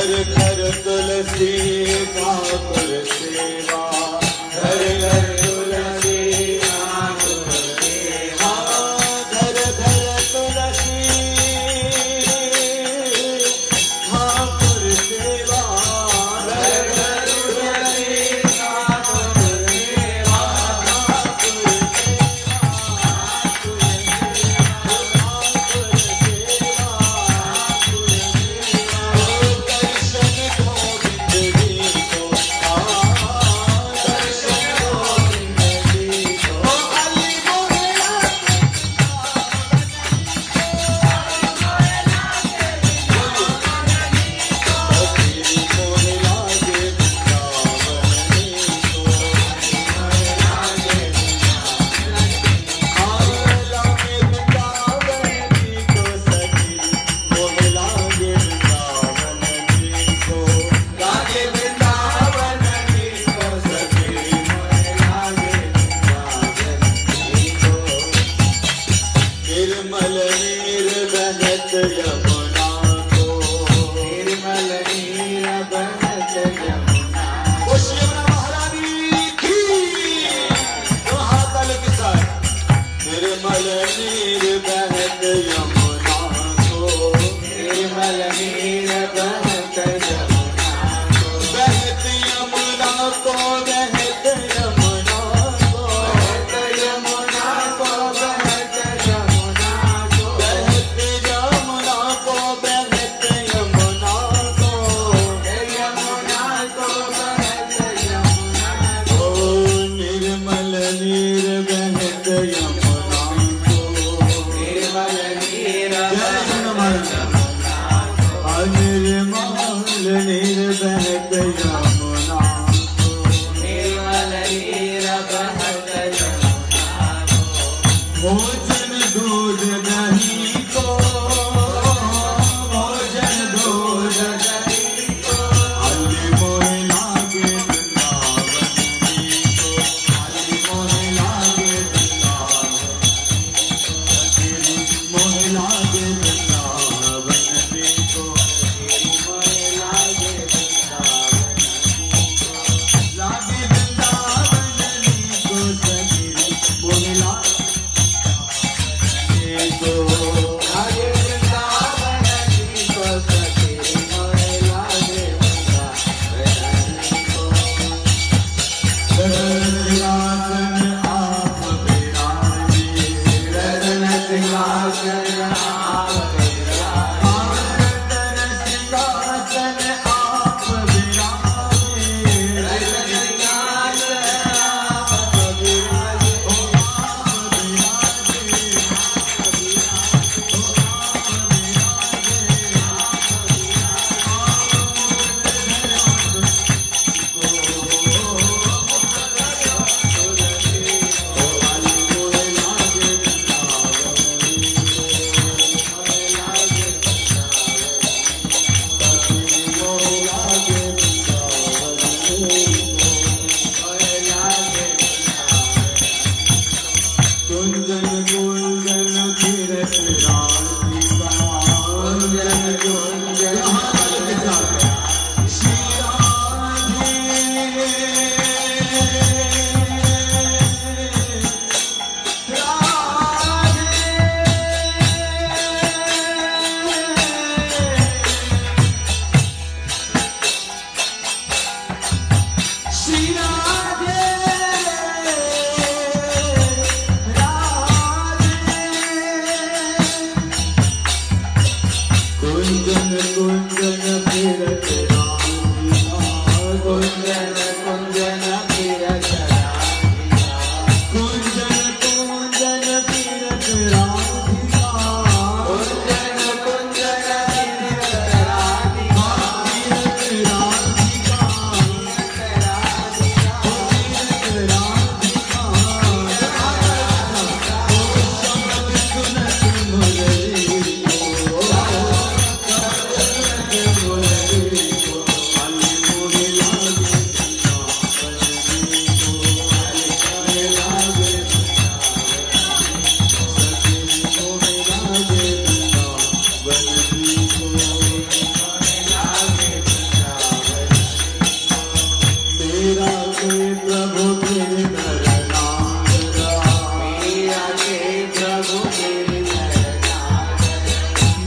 घर घर तुलसी ठाकुर सेवा, घर घर तुलसी ठाकुर सेवा, घर घर तुलसी ठाकुर सेवा, घर घर तुलसी ठाकुर सेवा,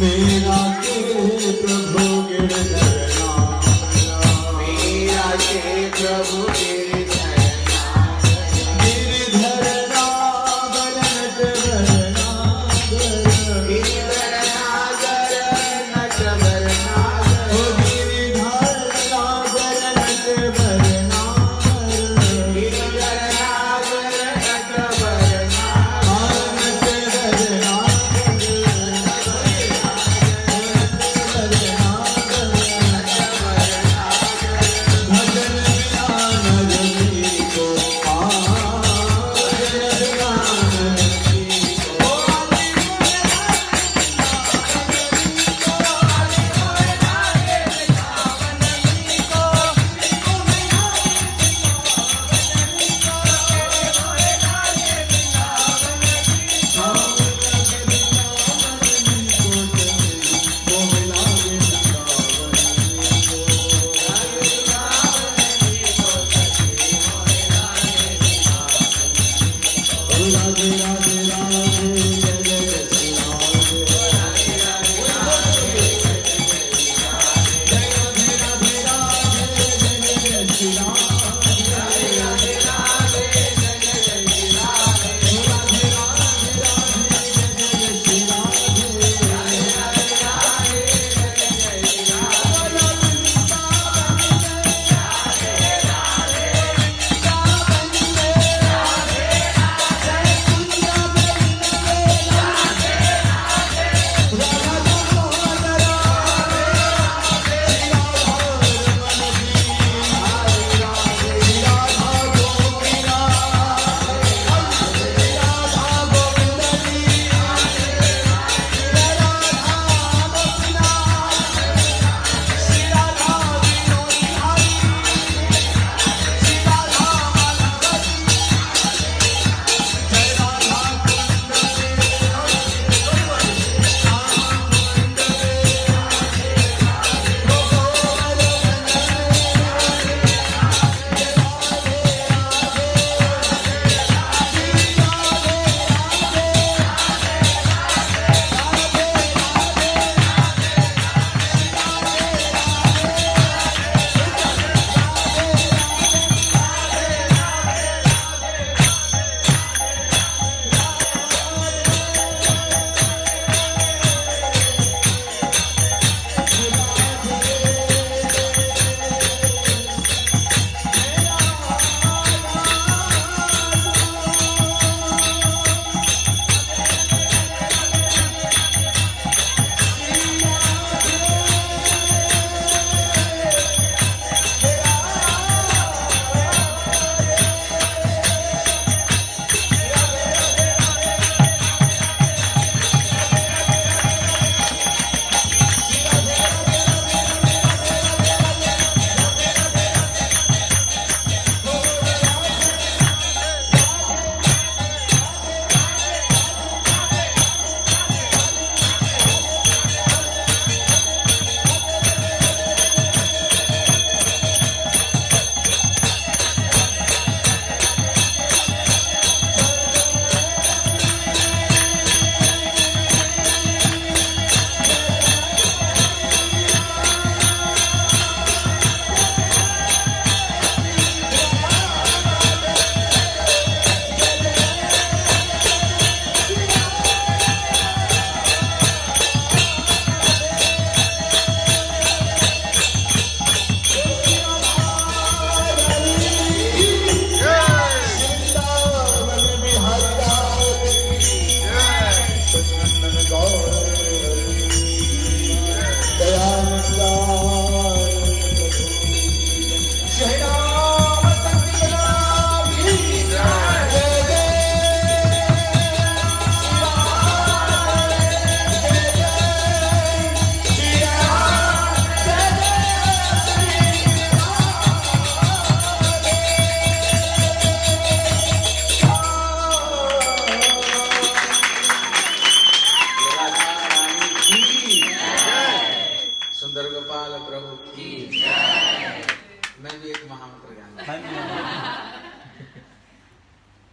मेरा के प्रभु गिरधर नाम, मेरा के प्रभु गिरधर नाम, गिरधर नागर नटवर नागर, गिरधर नागर नटवर नागर, ओ गिरधर नागर नटवर नागर, गिरधर नागर नटवर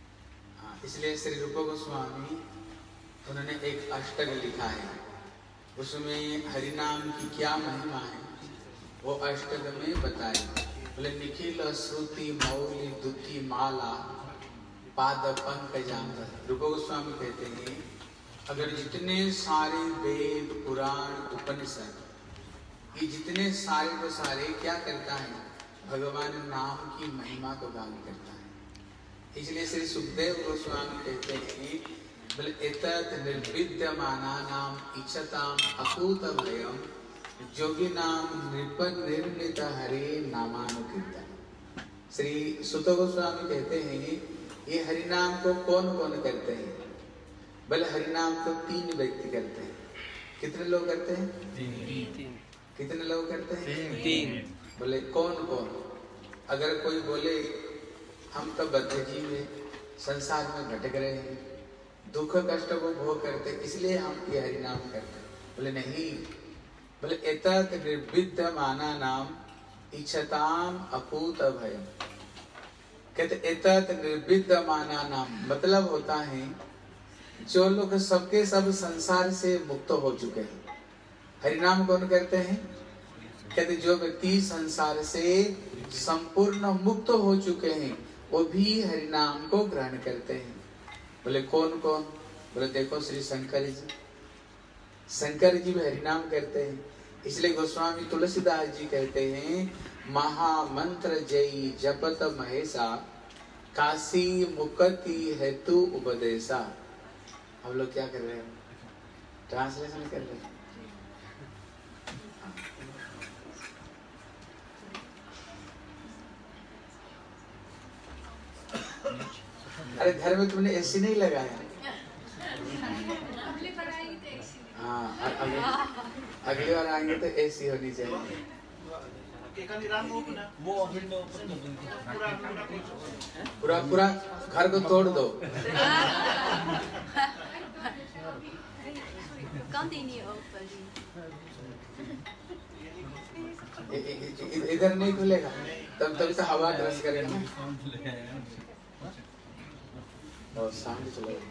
इसलिए श्री रूप गोस्वामी उन्होंने एक अष्टक लिखा है उसमें हरिनाम की क्या महिमा है वो अष्टक में बताए। बोले निखिल श्रुति मौली दुखी माला पाद पंकजांबर। रूप गोस्वामी कहते हैं अगर जितने सारे वेद पुराण उपनिषद ये जितने सारे को सारे क्या करता है, भगवान नाम की महिमा को गान करता है। इसलिए श्री सुखदेव गोस्वामी कहते हैं बोले एतत् निर्विद्यमानानाम इच्छताम अकूत भयम जोगी नाम निर्णित हरे नामानुकीर्तन। श्री सुत गोस्वामी कहते हैं ये हरिनाम को कौन कौन करते हैं? बोले हरिनाम को 3 व्यक्ति करते हैं। कितने लोग करते हैं? 3। कितने लोग करते हैं? 3। बोले कौन कौन? अगर कोई बोले हम तो बद्ध जीव है, संसार में भटक रहे हैं, दुख कष्ट को भोग करते इसलिए हम ये हरिनाम करते। बोले नहीं, बोले एतत् निर्विद्यमाना नाम इच्छताम अकूत भयम। कहते एतत् निर्विद्यमाना नाम मतलब होता है जो लोग सबके सब संसार से मुक्त हो चुके हैं। हरिनाम कौन करते हैं? कहते जो व्यक्ति संसार से संपूर्ण मुक्त हो चुके हैं वो भी हरिनाम को ग्रहण करते हैं। बोले कौन कौन? बोले देखो श्री शंकर जी, शंकर जी भी हरिनाम करते हैं। इसलिए गोस्वामी तुलसीदास जी कहते हैं महामंत्र जयी जपत महेशा काशी मुक्ति हेतु उपदेशा। हम लोग क्या कर रहे हैं? ट्रांसलेशन कर रहे हैं। अरे घर में तुमने एसी नहीं लगाया? हाँ, अगली बार आएंगे तो एसी होनी चाहिए। पूरा पूरा घर को तोड़ दो। इधर नहीं खुलेगा तब तो हवा क्रश करेगा। और साउंड चलेगा।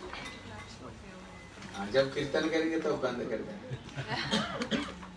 हाँ, जब कीर्तन करेंगे तो बंद कर देंगे।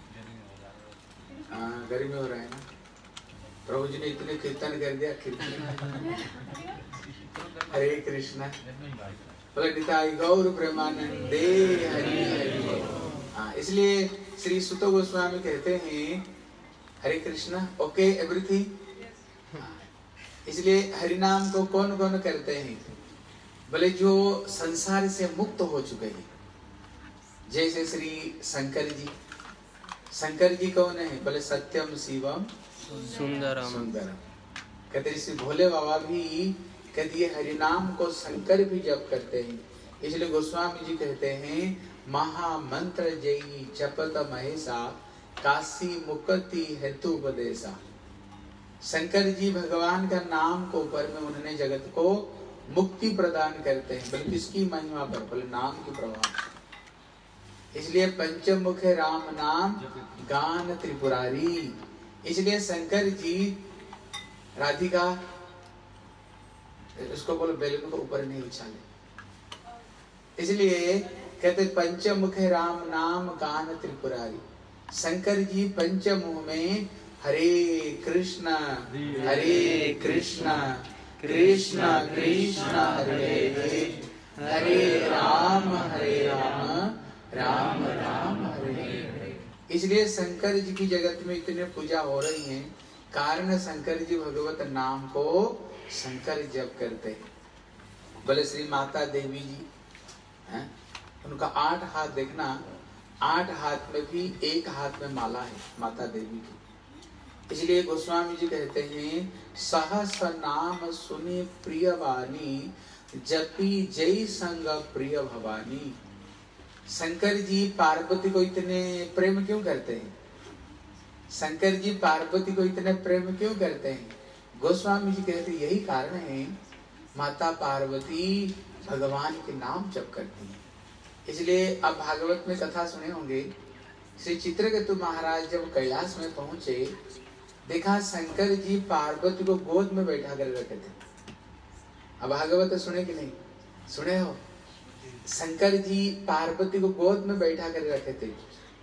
हाँ, गर्मी हो रहा है ना। प्रभु जी ने इतने कीर्तन कर दिया। कीर्तन हरे कृष्णा बोले निताई गौर प्रेमानंदे हरि हरि। हाँ, इसलिए श्री सुत गोस्वामी कहते हैं हरे कृष्णा ओके एवरीथिंग। इसलिए हरिनाम को कौन कौन करते हैं? बोले जो संसार से मुक्त हो चुके हैं, जैसे श्री शंकर जी। शंकर जी कौन है? बोले सत्यम शिवम सुंदरम सुंदरम। कहते श्री भोले बाबा भी कहते ये हरिनाम को शंकर भी जप करते हैं। इसलिए गोस्वामी जी कहते हैं महामंत्र जयी जपत महेशा काशी मुक्ति हेतु उपदेशा। शंकर जी भगवान का नाम को ऊपर में उन्होंने जगत को मुक्ति प्रदान करते हैं। बल्कि किसकी महिमा पर? बोले नाम की प्रभाव। इसलिए पंचमुख राम नाम गान त्रिपुरारी। इसलिए शंकर जी राधिका उसको बोलो बेलून को ऊपर नहीं उछाले। इसलिए कहते पंचमुख राम नाम गान त्रिपुरारी। शंकर जी पंचमुख में हरे कृष्णा कृष्णा कृष्णा हरे हरे हरे राम राम राम हरे हरे। इसलिए शंकर जी की जगत में इतने पूजा हो रही है, कारण शंकर जी भगवत नाम को शंकर जप करते हैं। बोले श्री माता देवी जी हैं, उनका 8 हाथ देखना, 8 हाथ में भी एक हाथ में माला है माता देवी की। इसलिए गोस्वामी जी कहते हैं सहस नाम सुनी प्रिय वाणी जपी जय संग प्रिय भवानी। शंकर जी पार्वती को इतने प्रेम क्यों करते हैं? शंकर जी पार्वती को इतने प्रेम क्यों करते हैं? गोस्वामी जी कहते हैं यही कारण है माता पार्वती भगवान के नाम जप करती है। इसलिए अब भागवत में कथा सुने होंगे, श्री चित्रकेतु महाराज जब कैलाश में पहुंचे, देखा शंकर जी पार्वती को गोद में बैठा कर रखे थे। अब भागवत सुने कि नहीं? सुने हो? शंकर जी पार्वती को गोद में बैठा कर रखे थे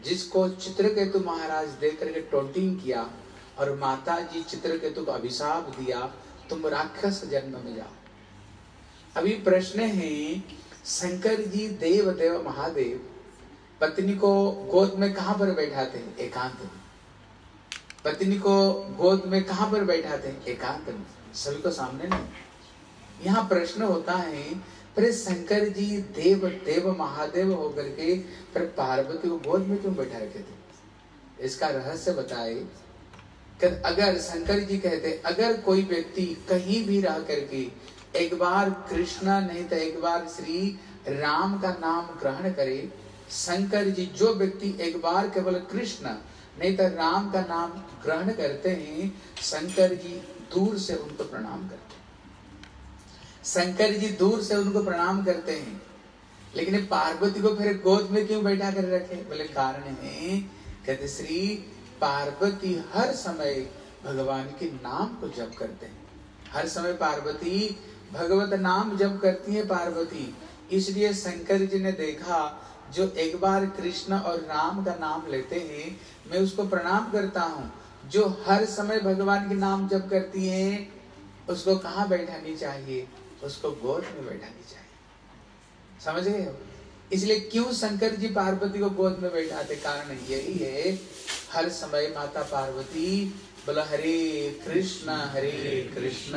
जिसको चित्रकेतु महाराज देख करके टोटिंग किया और माता जी चित्रकेतु को अभिशाप दिया, तुम राक्षस जन्म में जाओ। अभी प्रश्न है, शंकर जी देव देव महादेव पत्नी को गोद में कहां पर बैठाते हैं? एकांत में। पत्नी को गोद में कहां पर बैठाते हैं? एकांत में, सभी को सामने नहीं। यहाँ प्रश्न होता है, पर शंकर जी देव देव महादेव होकर के फिर पार्वती को गोद में क्यों बैठा रखे थे? इसका रहस्य बताए कि अगर शंकर जी कहते, अगर कोई व्यक्ति कहीं भी रह करके एक बार कृष्ण नहीं तो एक बार श्री राम का नाम ग्रहण करे, शंकर जी जो व्यक्ति एक बार केवल कृष्ण नहीं तो राम का नाम ग्रहण करते हैं, शंकर जी दूर से उनको प्रणाम करते हैं। शंकर जी दूर से उनको प्रणाम करते हैं। लेकिन पार्वती को फिर गोद में क्यों बैठा कर रखे? बोले कारण है, कहते श्री पार्वती हर समय भगवान के नाम को जप करते हैं। हर समय पार्वती भगवत नाम जप करती है पार्वती। इसलिए शंकर जी ने देखा, जो एक बार कृष्ण और राम का नाम लेते हैं, मैं उसको प्रणाम करता हूँ। जो हर समय भगवान के नाम जप करती है, उसको कहाँ बैठानी चाहिए? उसको गोद में बैठानी चाहिए। समझ गए हो? इसलिए क्यों शंकर जी पार्वती को गोद में बैठाते? कारण यही है, हर समय माता पार्वती बोला हरे कृष्ण कृष्ण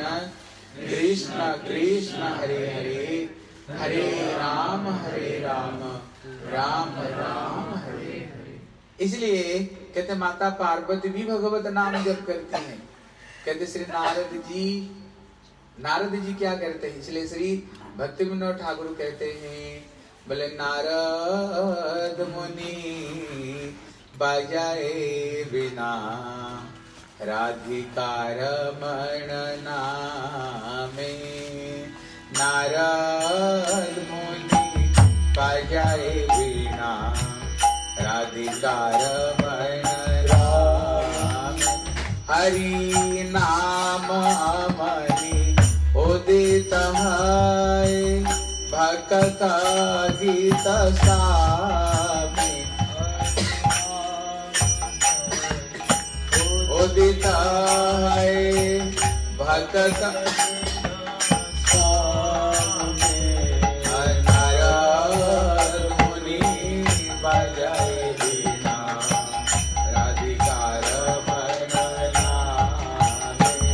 कृष्ण हरे हरे, हरे राम राम राम हरे हरे। इसलिए कहते माता पार्वती भी भगवत नाम जप करती हैं। कहते श्री नारद जी क्या करते हैं? इसलिए श्री भक्ति विनोद ठाकुर कहते हैं, बोले नारद मुनि बजाए बिना राधिका रमण नामे। नारद मुनि बजाए बिना राधिका रमण नामे। हरि नाम अमनि उदित है, भक्त गीत सामे। उदित है भक्त नारद मुनि बजाए बिना राधिका रमण नामे।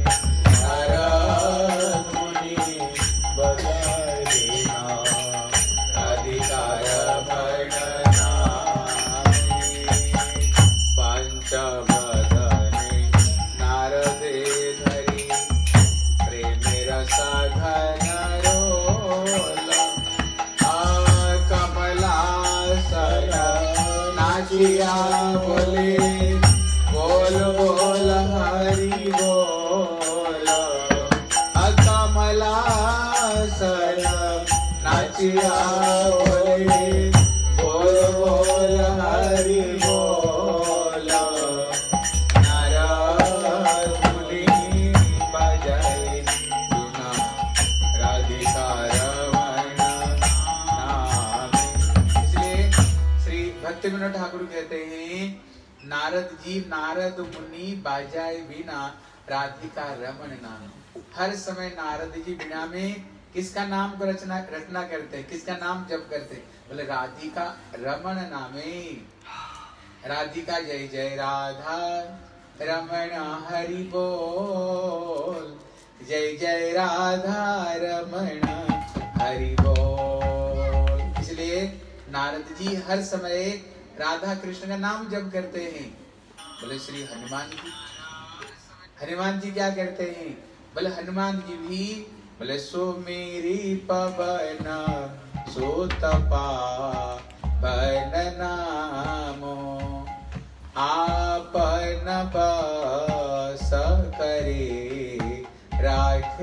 नारद मुनि बजाए बिना राधिका रमण नामे। पंचम बोले बोल बोल हरि बोल। कमला सर नाचिया बोले बोल बोल हरि बोल। नारद मुनि बजाए बिना राधिका रमण नामे। इसलिए श्री भक्ति विनोद ठाकुर कहते हैं, नारद मुनि बाजाए बिना राधिका रमण नाम। हर समय नारद जी बिना में किसका नाम को रचना करते हैं? किसका नाम जप करते हैं? बोले राधिका रमण नामे। राधिका जय जय राधा रमण हरि बोल, जय जय राधा रमण हरि बोल। इसलिए नारद जी हर समय राधा कृष्ण का नाम जप करते हैं। बोले श्री हनुमान जी क्या करते हैं? बोले हनुमान जी भी बोले सो मेरी पवन सोतपा बन नामो, आपन बस करे राख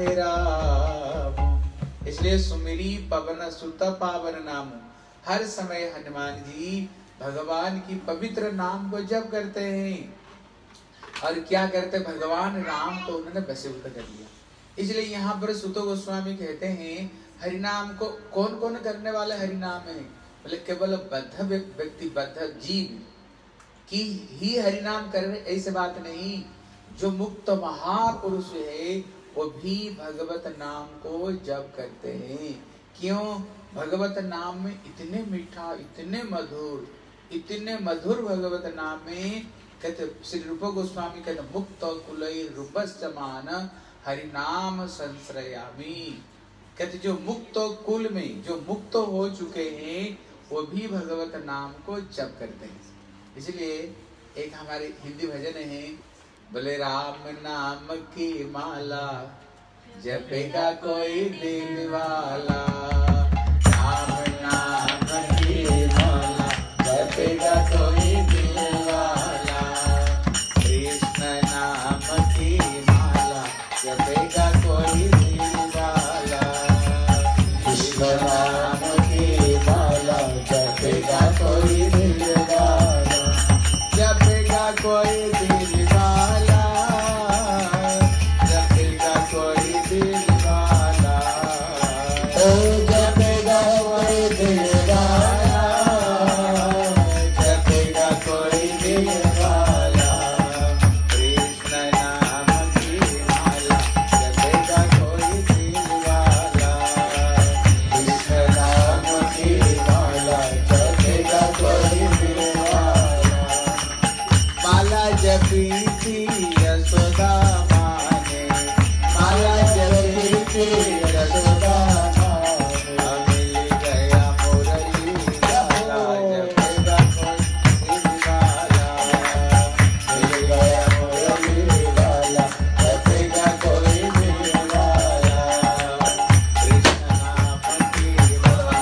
राम। इसलिए सुमेरी पवन सुत पावन नाम। हर समय हनुमान जी भगवान की पवित्र नाम को जप करते हैं। और क्या करते? भगवान राम को उन्होंने वशीभूत कर लिया। इसलिए यहाँ पर सुतो गोस्वामी कहते हैं, हरिनाम को कौन कौन करने वाले हरिनाम है? बोले केवल बद्ध व्यक्ति, बद्ध जीव की ही हरिनाम कर रहे, ऐसे बात नहीं। जो मुक्त महापुरुष है वो भी भगवत नाम को जप करते हैं। क्यों? भगवत नाम में इतने मीठा, इतने मधुर भगवत नाम में। कहते श्री रूप गोस्वामी कहते मुक्त कुलैर रूपस्यमान हरिनाम संश्रयामि। कहते जो मुक्त कुल में जो मुक्त हो चुके हैं वो भी भगवत नाम को जप करते हैं। इसलिए एक हमारे हिंदी भजन है, बोले राम नाम की माला जपेगा कोई दिल वाला, राम नाम की माला जपेगा कोई दिल वाला, कृष्ण नाम की माला जपेगा कोई दिल वाला, कृष्ण नाम की माला जपेगा कोई दिल वाला, जपेगा कोई दिल वाला, जपेगा कोई दिल वाला, ओ जपेगा कोई दिल वाला, जपेगा कोई दिल वाला, कृष्ण नाम की माला जपेगा कोई दिल वाला, कृष्ण नाम की माला जपेगा कोई दिल वाला। माला जपी थी यशोदा माँ ने, माला जपी थी यशोदा माँ ने, मिल गया मुरली वाला जपेगा कोई दिल वाला, मिल गया मुरली वाला जपेगा कोई दिल वाला, कृष्ण नाम की माला,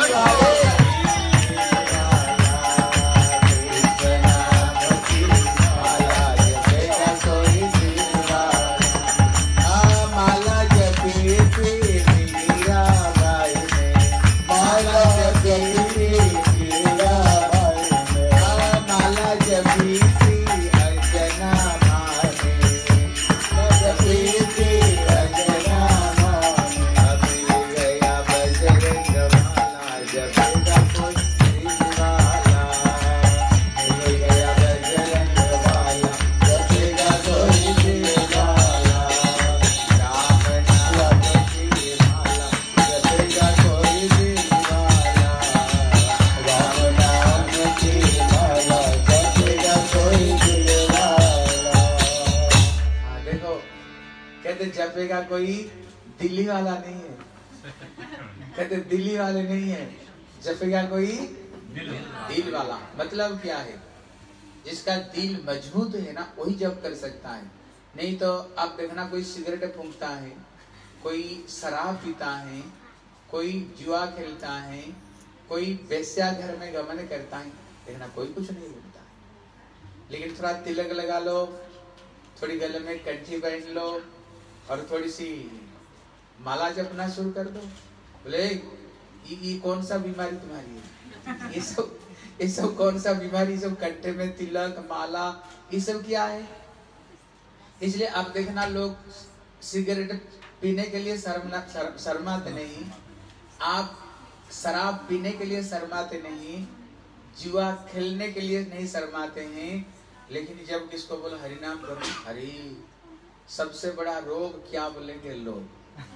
कृष्ण नाम की माला जपेगा कोई दिल वाला। माला जपी थी मीराबाई ने, माला जपी थी मीराबाई ने, माला जपी थी अंजना माँ ने, जपी थी अंजना माँ ने, मिल गया बजरंग माला जपेगा कोई दिल वाला, मिल गया बजरंग माला जपेगा कोई दिल वाला, राम नाम की माला जपेगा कोई दिल वाला, राम नाम की माला जपेगा कोई दिल वाला। हाँ देखो, कहते जपेगा कोई दिल्ली वाला नहीं है, कहते दिल्ली वाले नहीं है, जपेगा कोई दिल वाला। मतलब क्या है? जिसका दिल मजबूत है ना वही जप कर सकता है। नहीं तो आप देखना कोई सिगरेट फूंकता है, कोई शराब पीता है, कोई जुआ खेलता है, कोई वेश्या घर में गमन करता है, देखना कोई कुछ नहीं बोलता है। लेकिन थोड़ा तिलक लगा लो, थोड़ी गले में कंठी पहन लो और थोड़ी सी माला जपना शुरू कर दो, बोले ये कौन सा बीमारी तुम्हारी है? ये सब कौन सा बीमारी? सब कंठे में तिलक माला ये सब क्या है? इसलिए आप देखना लोग सिगरेट पीने के लिए शर्माते नहीं, आप शराब पीने के लिए शर्माते नहीं, जुआ खेलने के लिए नहीं शर्माते हैं, लेकिन जब किसको बोलो हरिनाम करो, हरि सबसे बड़ा रोग क्या बोलेंगे लोग?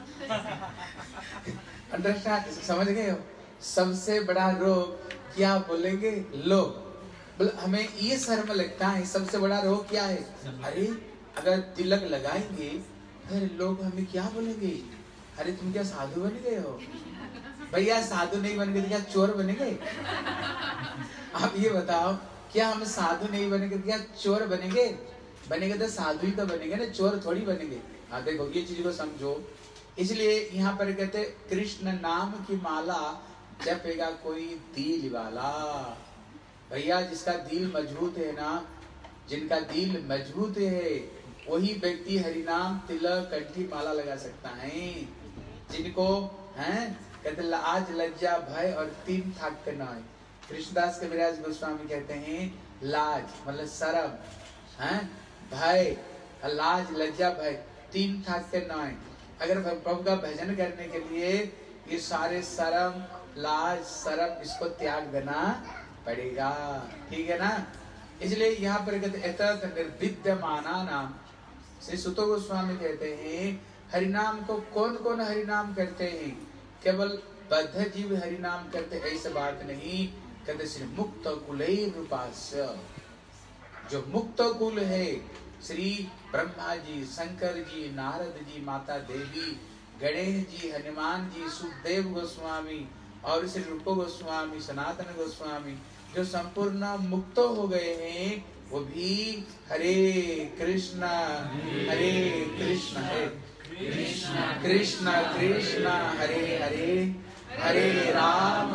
अंडरस्टैंड? समझ गए हो? सबसे बड़ा रोग क्या बोलेंगे लोग? बोले हमें ये शर्म लगता है, सबसे बड़ा रोग क्या है? अरे अगर तिलक लगाएंगे फिर लोग हमें क्या बोलेंगे? अरे तुम क्या साधु बन गए हो? भैया साधु नहीं बन गए क्या चोर बनेंगे? आप ये बताओ, क्या हम साधु नहीं बनेंगे क्या चोर बनेंगे? बनेंगे तो साधु ही तो बनेंगे ना, चोर थोड़ी बनेंगे। हाँ देखो ये चीज को समझो। इसलिए यहाँ पर कहते कृष्ण नाम की माला जपेगा कोई दिल वाला। भैया जिसका दिल मजबूत है ना, जिनका दिल मजबूत है वही व्यक्ति हरिनाम तिलक कंठी माला लगा सकता है। जिनको हैं कहते लाज लज्जा भय और तीन थाक करना है। कृष्णदास कविराज गोस्वामी कहते हैं लाज मतलब शर्म, हैं भय, लाज लज्जा भय तीन थाक करना है। अगर प्रभु का भजन करने के लिए ये सारे शर्म लाज शर्म इसको त्याग देना पड़ेगा, ठीक है ना। इसलिए यहाँ पर कहते एतत् निर्विद्यमाना नाम, श्री सुतो गोस्वामी कहते हैं हरिनाम को कौन कौन हरिनाम करते हैं, केवल बद्ध जीव हरिनाम करते ऐसा बात नहीं। कहते श्री मुक्त कुलैरूपास्य, जो मुक्त कुल है, श्री ब्रह्मा जी, शंकर जी, नारद जी, माता देवी, गणेश जी, हनुमान जी, सुखदेव गोस्वामी और श्री रूप गोस्वामी, सनातन गोस्वामी, जो संपूर्ण मुक्त हो गए हैं, वो भी हरे कृष्णा है कृष्ण कृष्ण हरे हरे, हरे राम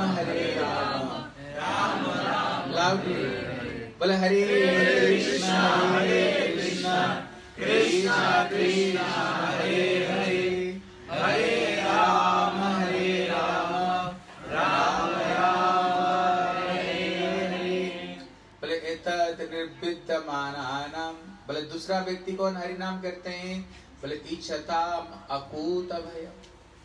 राम राम, बोले हरे कृष्ण कृष्ण कृष्ण हरे हरे, हरे राम राम राम हरे हरे। बोले एतत् निर्विद्यमानानाम, बोले दूसरा व्यक्ति कौन हरि नाम करते हैं, बोले इच्छताम अकूत भयम।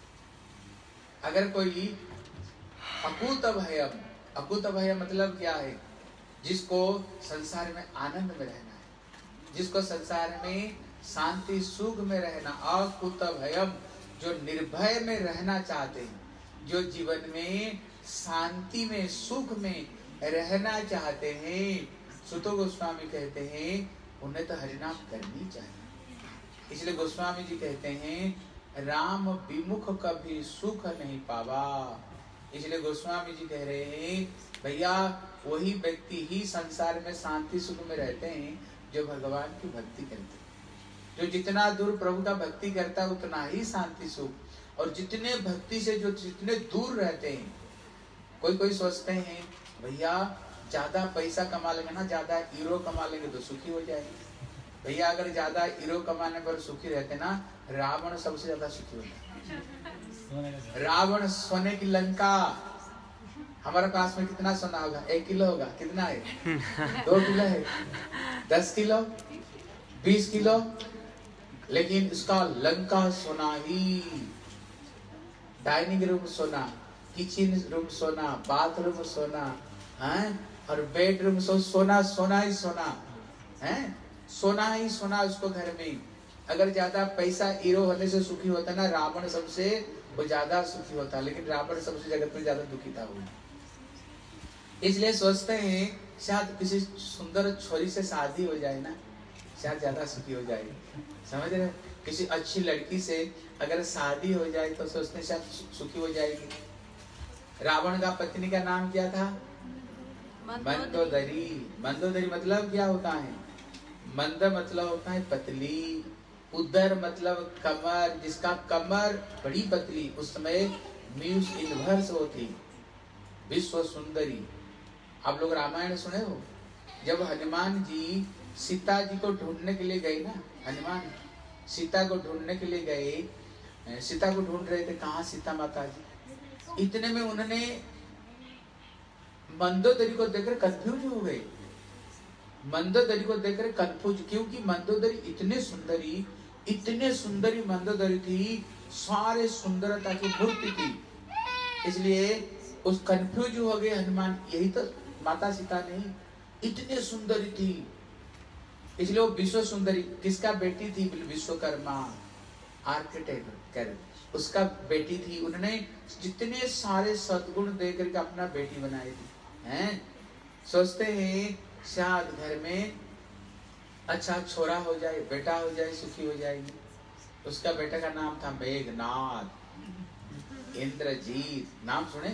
अगर कोई अकूत भयम, अकूत भयम मतलब क्या है, जिसको संसार में आनंद में रहना है, जिसको संसार में शांति सुख में रहना, अकूत भयम, जो निर्भय में रहना चाहते हैं, जो जीवन में शांति में सुख में रहना चाहते हैं, सुतो गोस्वामी कहते हैं उन्हें तो हरिनाम करनी चाहिए। इसलिए गोस्वामी जी कहते हैं राम विमुख कभी सुख नहीं पावा। इसलिए गोस्वामी जी कह रहे हैं भैया वही व्यक्ति ही संसार में शांति सुख में रहते हैं जो भगवान की भक्ति करते हैं। जो जितना दूर प्रभु का भक्ति करता है उतना ही शांति सुख, और जितने भक्ति से जो जितने दूर रहते हैं, कोई सोचते हैं भैया ज्यादा पैसा कमा लेंगे ना, ज्यादा हीरो कमा लेंगे तो सुखी हो जाएंगे। भैया अगर ज्यादा हीरो कमाने पर सुखी रहते ना, रावण सबसे ज्यादा सुखी होता। रावण सोने की लंका, हमारे पास में कितना सोना होगा, 1 किलो होगा, कितना है 2 किलो है, 10 किलो 20 किलो, लेकिन इसका लंका सोना ही, डाइनिंग रूम सोना, किचन रूम सोना, बाथरूम सोना है, और बेडरूम सोना सोना ही सोना है, सोना ही सोना उसको घर में। अगर ज्यादा पैसा हीरो होने से सुखी होता ना, रावण सबसे वो ज्यादा सुखी होता, लेकिन रावण सबसे जगत में ज्यादा दुखी था वो। इसलिए सोचते हैं शायद किसी सुंदर छोरी से शादी हो जाए ना, शायद ज्यादा सुखी हो जाएगी। समझ रहे हो, किसी अच्छी लड़की से अगर शादी हो जाए तो सोचते हैं शायद सुखी हो जाएगी। रावण का पत्नी का नाम क्या था, मंदोदरी। मंदोदरी मतलब क्या होता है, मंद मतलब होता है पतली, उदर मतलब कमर, जिसका कमर बड़ी पतली, उस समय म्यूस इनवर्स होती, विश्व सुंदरी। आप लोग रामायण सुने हो, जब हनुमान जी सीता जी को ढूंढने के लिए गए ना, हनुमान सीता को ढूंढने के लिए गए, सीता को ढूंढ रहे थे, कहाँ सीता माता जी। इतने में उन्होंने मंदोदरी को देखकर कंफ्यूज हो गए, मंदोदरी को देखकर कंफ्यूज, क्योंकि मंदोदरी इतने सुंदरी मंदोदरी थी, सारे सुंदरता की मूर्ति थी। इसलिए उस कंफ्यूज हो गए हनुमान, यही तो माता सीता नहीं, इतने सुंदरी थी। इसलिए वो विश्व सुंदरी, किसका बेटी थी, विश्वकर्मा आर्किटेक्ट, उसका बेटी थी। उन्होंने जितने सारे सद्गुण देकर के अपना बेटी बनाई थी हैं। सोचते हैं शायद घर में अच्छा छोरा हो जाए, बेटा हो जाए, सुखी हो जाएगी। उसका बेटा का नाम था मेघनाद, इंद्रजीत, नाम सुने,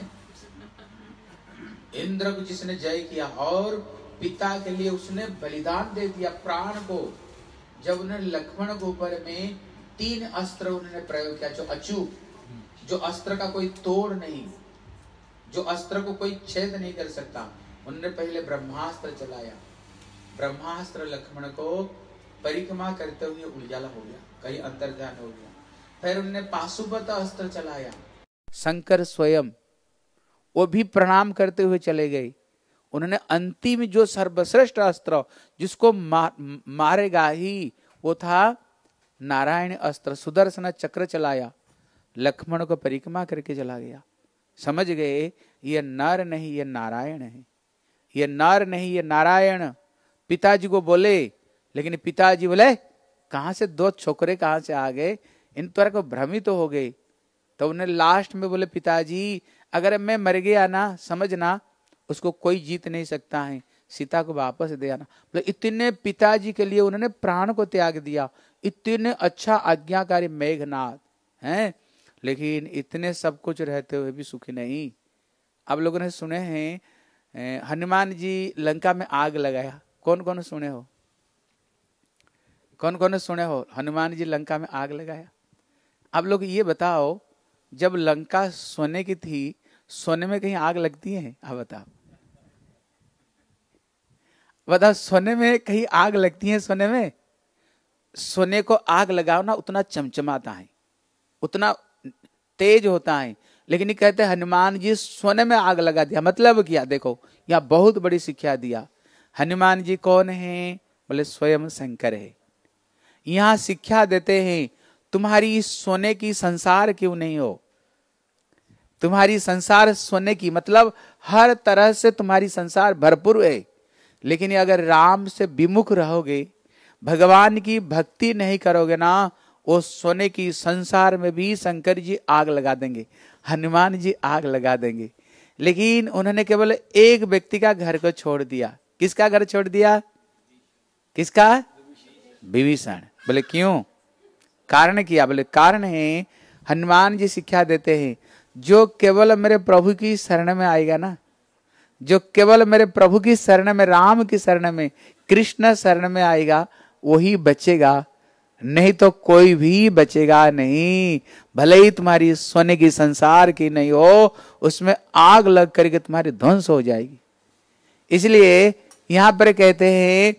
इंद्र को जिसने जय किया और पिता के लिए उसने बलिदान दे दिया प्राण को। जब उन्होंने लक्ष्मण के ऊपर में 3 अस्त्र उन्होंने प्रयोग किया, जो अचूक, जो अस्त्र का कोई तोड़ नहीं, जो अस्त्र को कोई छेद नहीं कर सकता, उन्होंने पहले ब्रह्मास्त्र चलाया। ब्रह्मास्त्र लक्ष्मण को परिक्रमा करते हुए उजाला हो गया, कहीं अंतर्ध्यान हो गया। फिर उन्होंने पाशुपत अस्त्र चलाया, शंकर स्वयं वो भी प्रणाम करते हुए चले गए। उन्होंने अंतिम जो सर्वश्रेष्ठ अस्त्र जिसको मारेगा ही, वो था नारायण अस्त्र, सुदर्शन चक्र चलाया, लक्ष्मण को परिक्रमा करके चला गया। समझ गए ये नर नहीं ये नारायण है, ये नर नहीं ये नारायण। पिताजी को बोले, लेकिन पिताजी बोले कहां से दो छोकरे कहां से आ गए, इन तरह को भ्रमित तो हो गए। तो उन्हें लास्ट में बोले पिताजी अगर मैं मर गया ना, समझना उसको कोई जीत नहीं सकता है, सीता को वापस दे आना। मतलब इतने पिताजी के लिए उन्होंने प्राण को त्याग दिया, इतने अच्छा आज्ञाकारी मेघनाथ हैं, लेकिन इतने सब कुछ रहते हुए भी सुखी नहीं। आप लोगों ने सुने हैं हनुमान जी लंका में आग लगाया, कौन कौन सुने हो? कौन कौन सुने हो हनुमान जी लंका में आग लगाया? आप लोग ये बताओ, जब लंका सोने की थी, सोने में कहीं आग लगती है? आप बताओ, बताओ सोने में कहीं आग लगती है? सोने में, सोने को आग लगाओ ना उतना चमचमाता है, उतना तेज होता है। लेकिन ये कहते हैं हनुमान जी सोने में आग लगा दिया। मतलब क्या? देखो यहाँ बहुत बड़ी शिक्षा दिया। हनुमान जी कौन है? बोले स्वयं शंकर है। यहाँ शिक्षा देते हैं तुम्हारी सोने की संसार क्यों नहीं हो, तुम्हारी संसार सोने की, मतलब हर तरह से तुम्हारी संसार भरपूर है, लेकिन अगर राम से विमुख रहोगे, भगवान की भक्ति नहीं करोगे ना, वो सोने की संसार में भी शंकर जी आग लगा देंगे, हनुमान जी आग लगा देंगे। लेकिन उन्होंने केवल एक व्यक्ति का घर को छोड़ दिया। किसका घर छोड़ दिया? किसका? विभीषण। बोले क्यों? कारण किया? बोले कारण है हनुमान जी शिक्षा देते हैं जो केवल मेरे प्रभु की शरण में आएगा ना, जो केवल मेरे प्रभु की शरण में, राम की शरण में, कृष्ण शरण में आएगा वही बचेगा, नहीं तो कोई भी बचेगा नहीं। भले ही तुम्हारी सोने की संसार की नहीं हो, उसमें आग लग करके तुम्हारी ध्वंस हो जाएगी। इसलिए यहां पर कहते हैं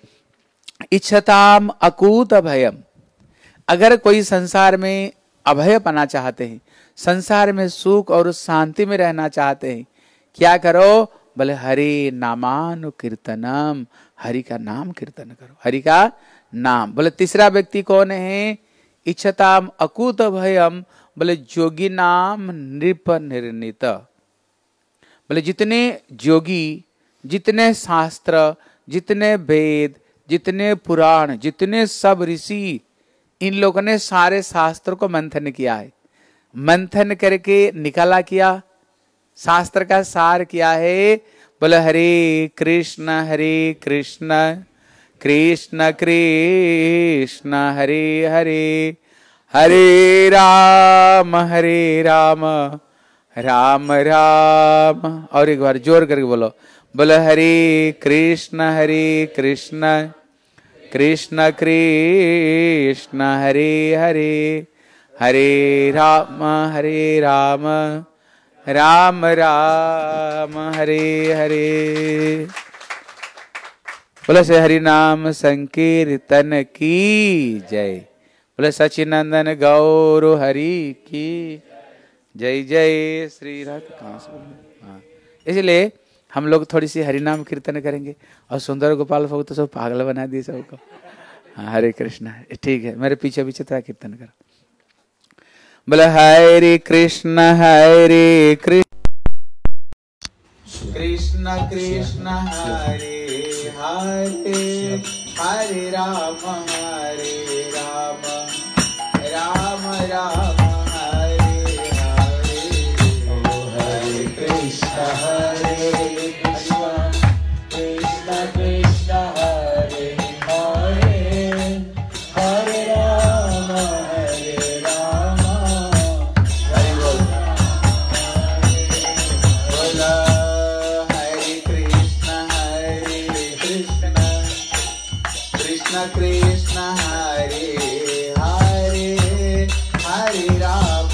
इच्छताम अकूत अभयम। अगर कोई संसार में अभय पाना चाहते हैं, संसार में सुख और शांति में रहना चाहते हैं, क्या करो? बोले हरि नामानुकीर्तनम, हरि का नाम कीर्तन करो, हरि का नाम। बोले तीसरा व्यक्ति कौन है? इच्छताम अकूत भयम, बोले जोगी नाम नृप निर्णित। बोले जितने जोगी, जितने शास्त्र, जितने वेद, जितने पुराण, जितने सब ऋषि, इन लोगों ने सारे शास्त्र को मंथन किया है, मंथन करके निकाला क्या? शास्त्र का सार क्या है? बोले हरे कृष्ण कृष्ण कृष्ण हरे हरे, हरे राम राम राम। और एक बार जोर करके बोलो, बोले हरे कृष्ण कृष्ण कृष्ण हरे हरे, हरे राम राम राम हरे हरे। बोले से हरि नाम संकीर्तन की जय। बोले सचिनंदन गौर हरि की जय जय। श्री राधा। हाँ, इसलिए हम लोग थोड़ी सी हरि नाम कीर्तन करेंगे। और सुंदर गोपाल भगत तो सब पागल बना दिए सबको। हाँ, हरे कृष्ण। ठीक है, मेरे पीछे पीछे थोड़ा कीर्तन करो। बोले हरे कृष्ण कृष्ण कृष्ण हरे हरे, हरे राम राम राम हरे हरे, हरे कृष्ण कृष्ण कृष्ण हरे हरे, हरे राम हरे बोल। बोला हरे कृष्ण कृष्ण कृष्ण हरे हरे, हरे राम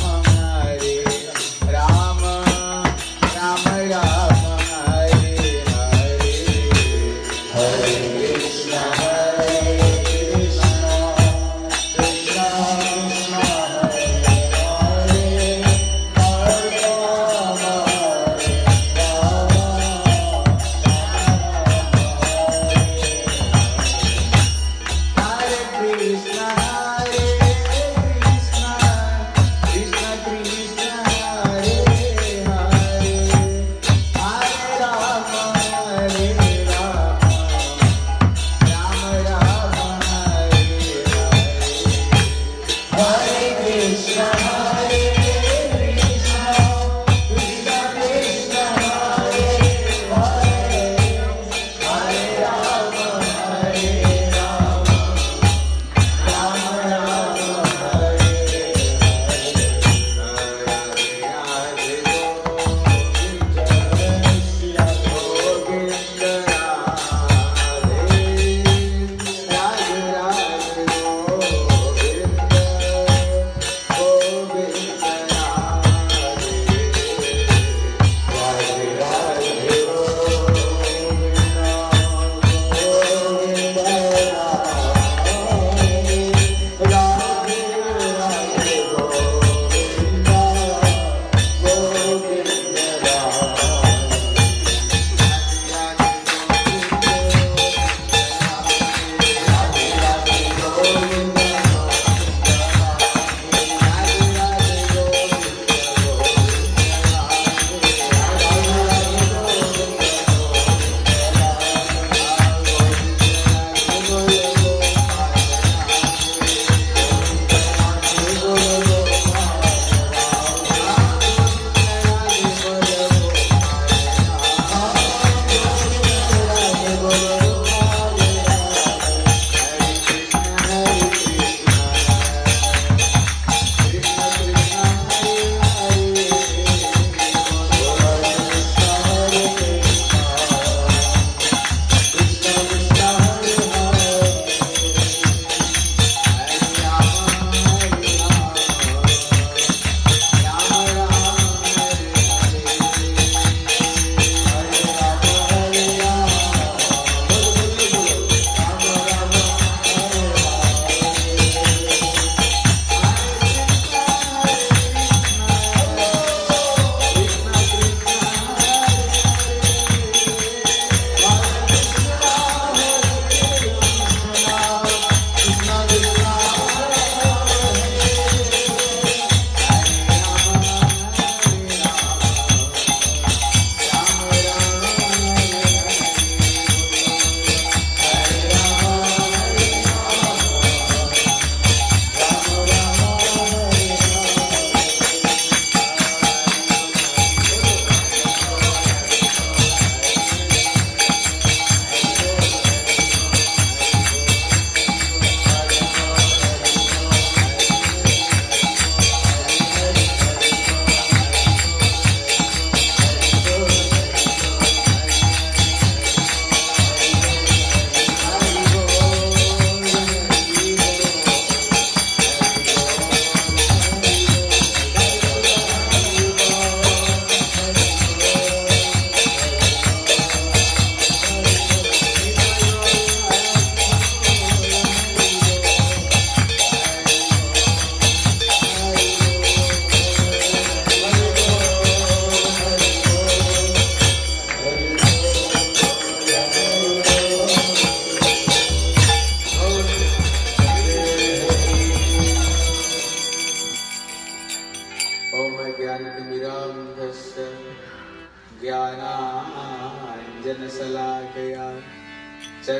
राम राम हरे हरे, हरे कृष्ण कृष्ण कृष्ण हरे हरे, हरे राम हरे कृष्ण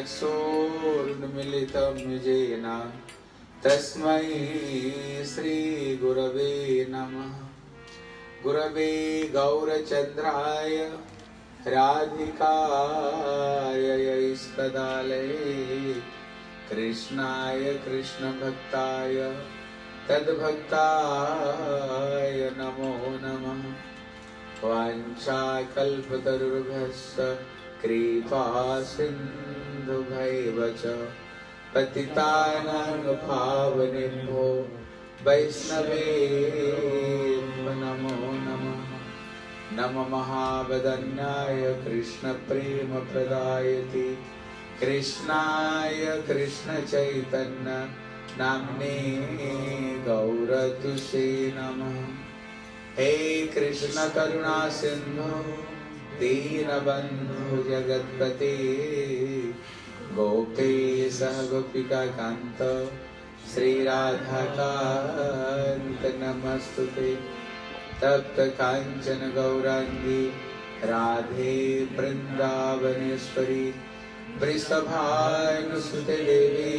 चक्षुरुन्मिलितं येन तस्मै श्रीगुरवे नमः। गुरवे गौरचन्द्राय राधिकाय इष्टदालये कृष्णाय कृष्णभक्ताय तद्भक्ताय नमो नमः। वाञ्छाकल्पतरुर्भ्यश्च कृपा सिन्धुभैव च पतितानां पावनेभ्यो वैष्णवेभ्यो नमो नमः। नमः महावदन्याय कृष्णप्रेमप्रदायते कृष्णाय कृष्णचैतन्य नाम्ने गौरतुसे नमः। हे कृष्ण करुणा सिंधु दीनबंधु जगत्पते गोपेश गोपिका कांत श्री राधा कांत नमस्तुते। तप्त कांचन गौरांगी राधे वृंदावनेश्वरी वृषभानुसुते देवी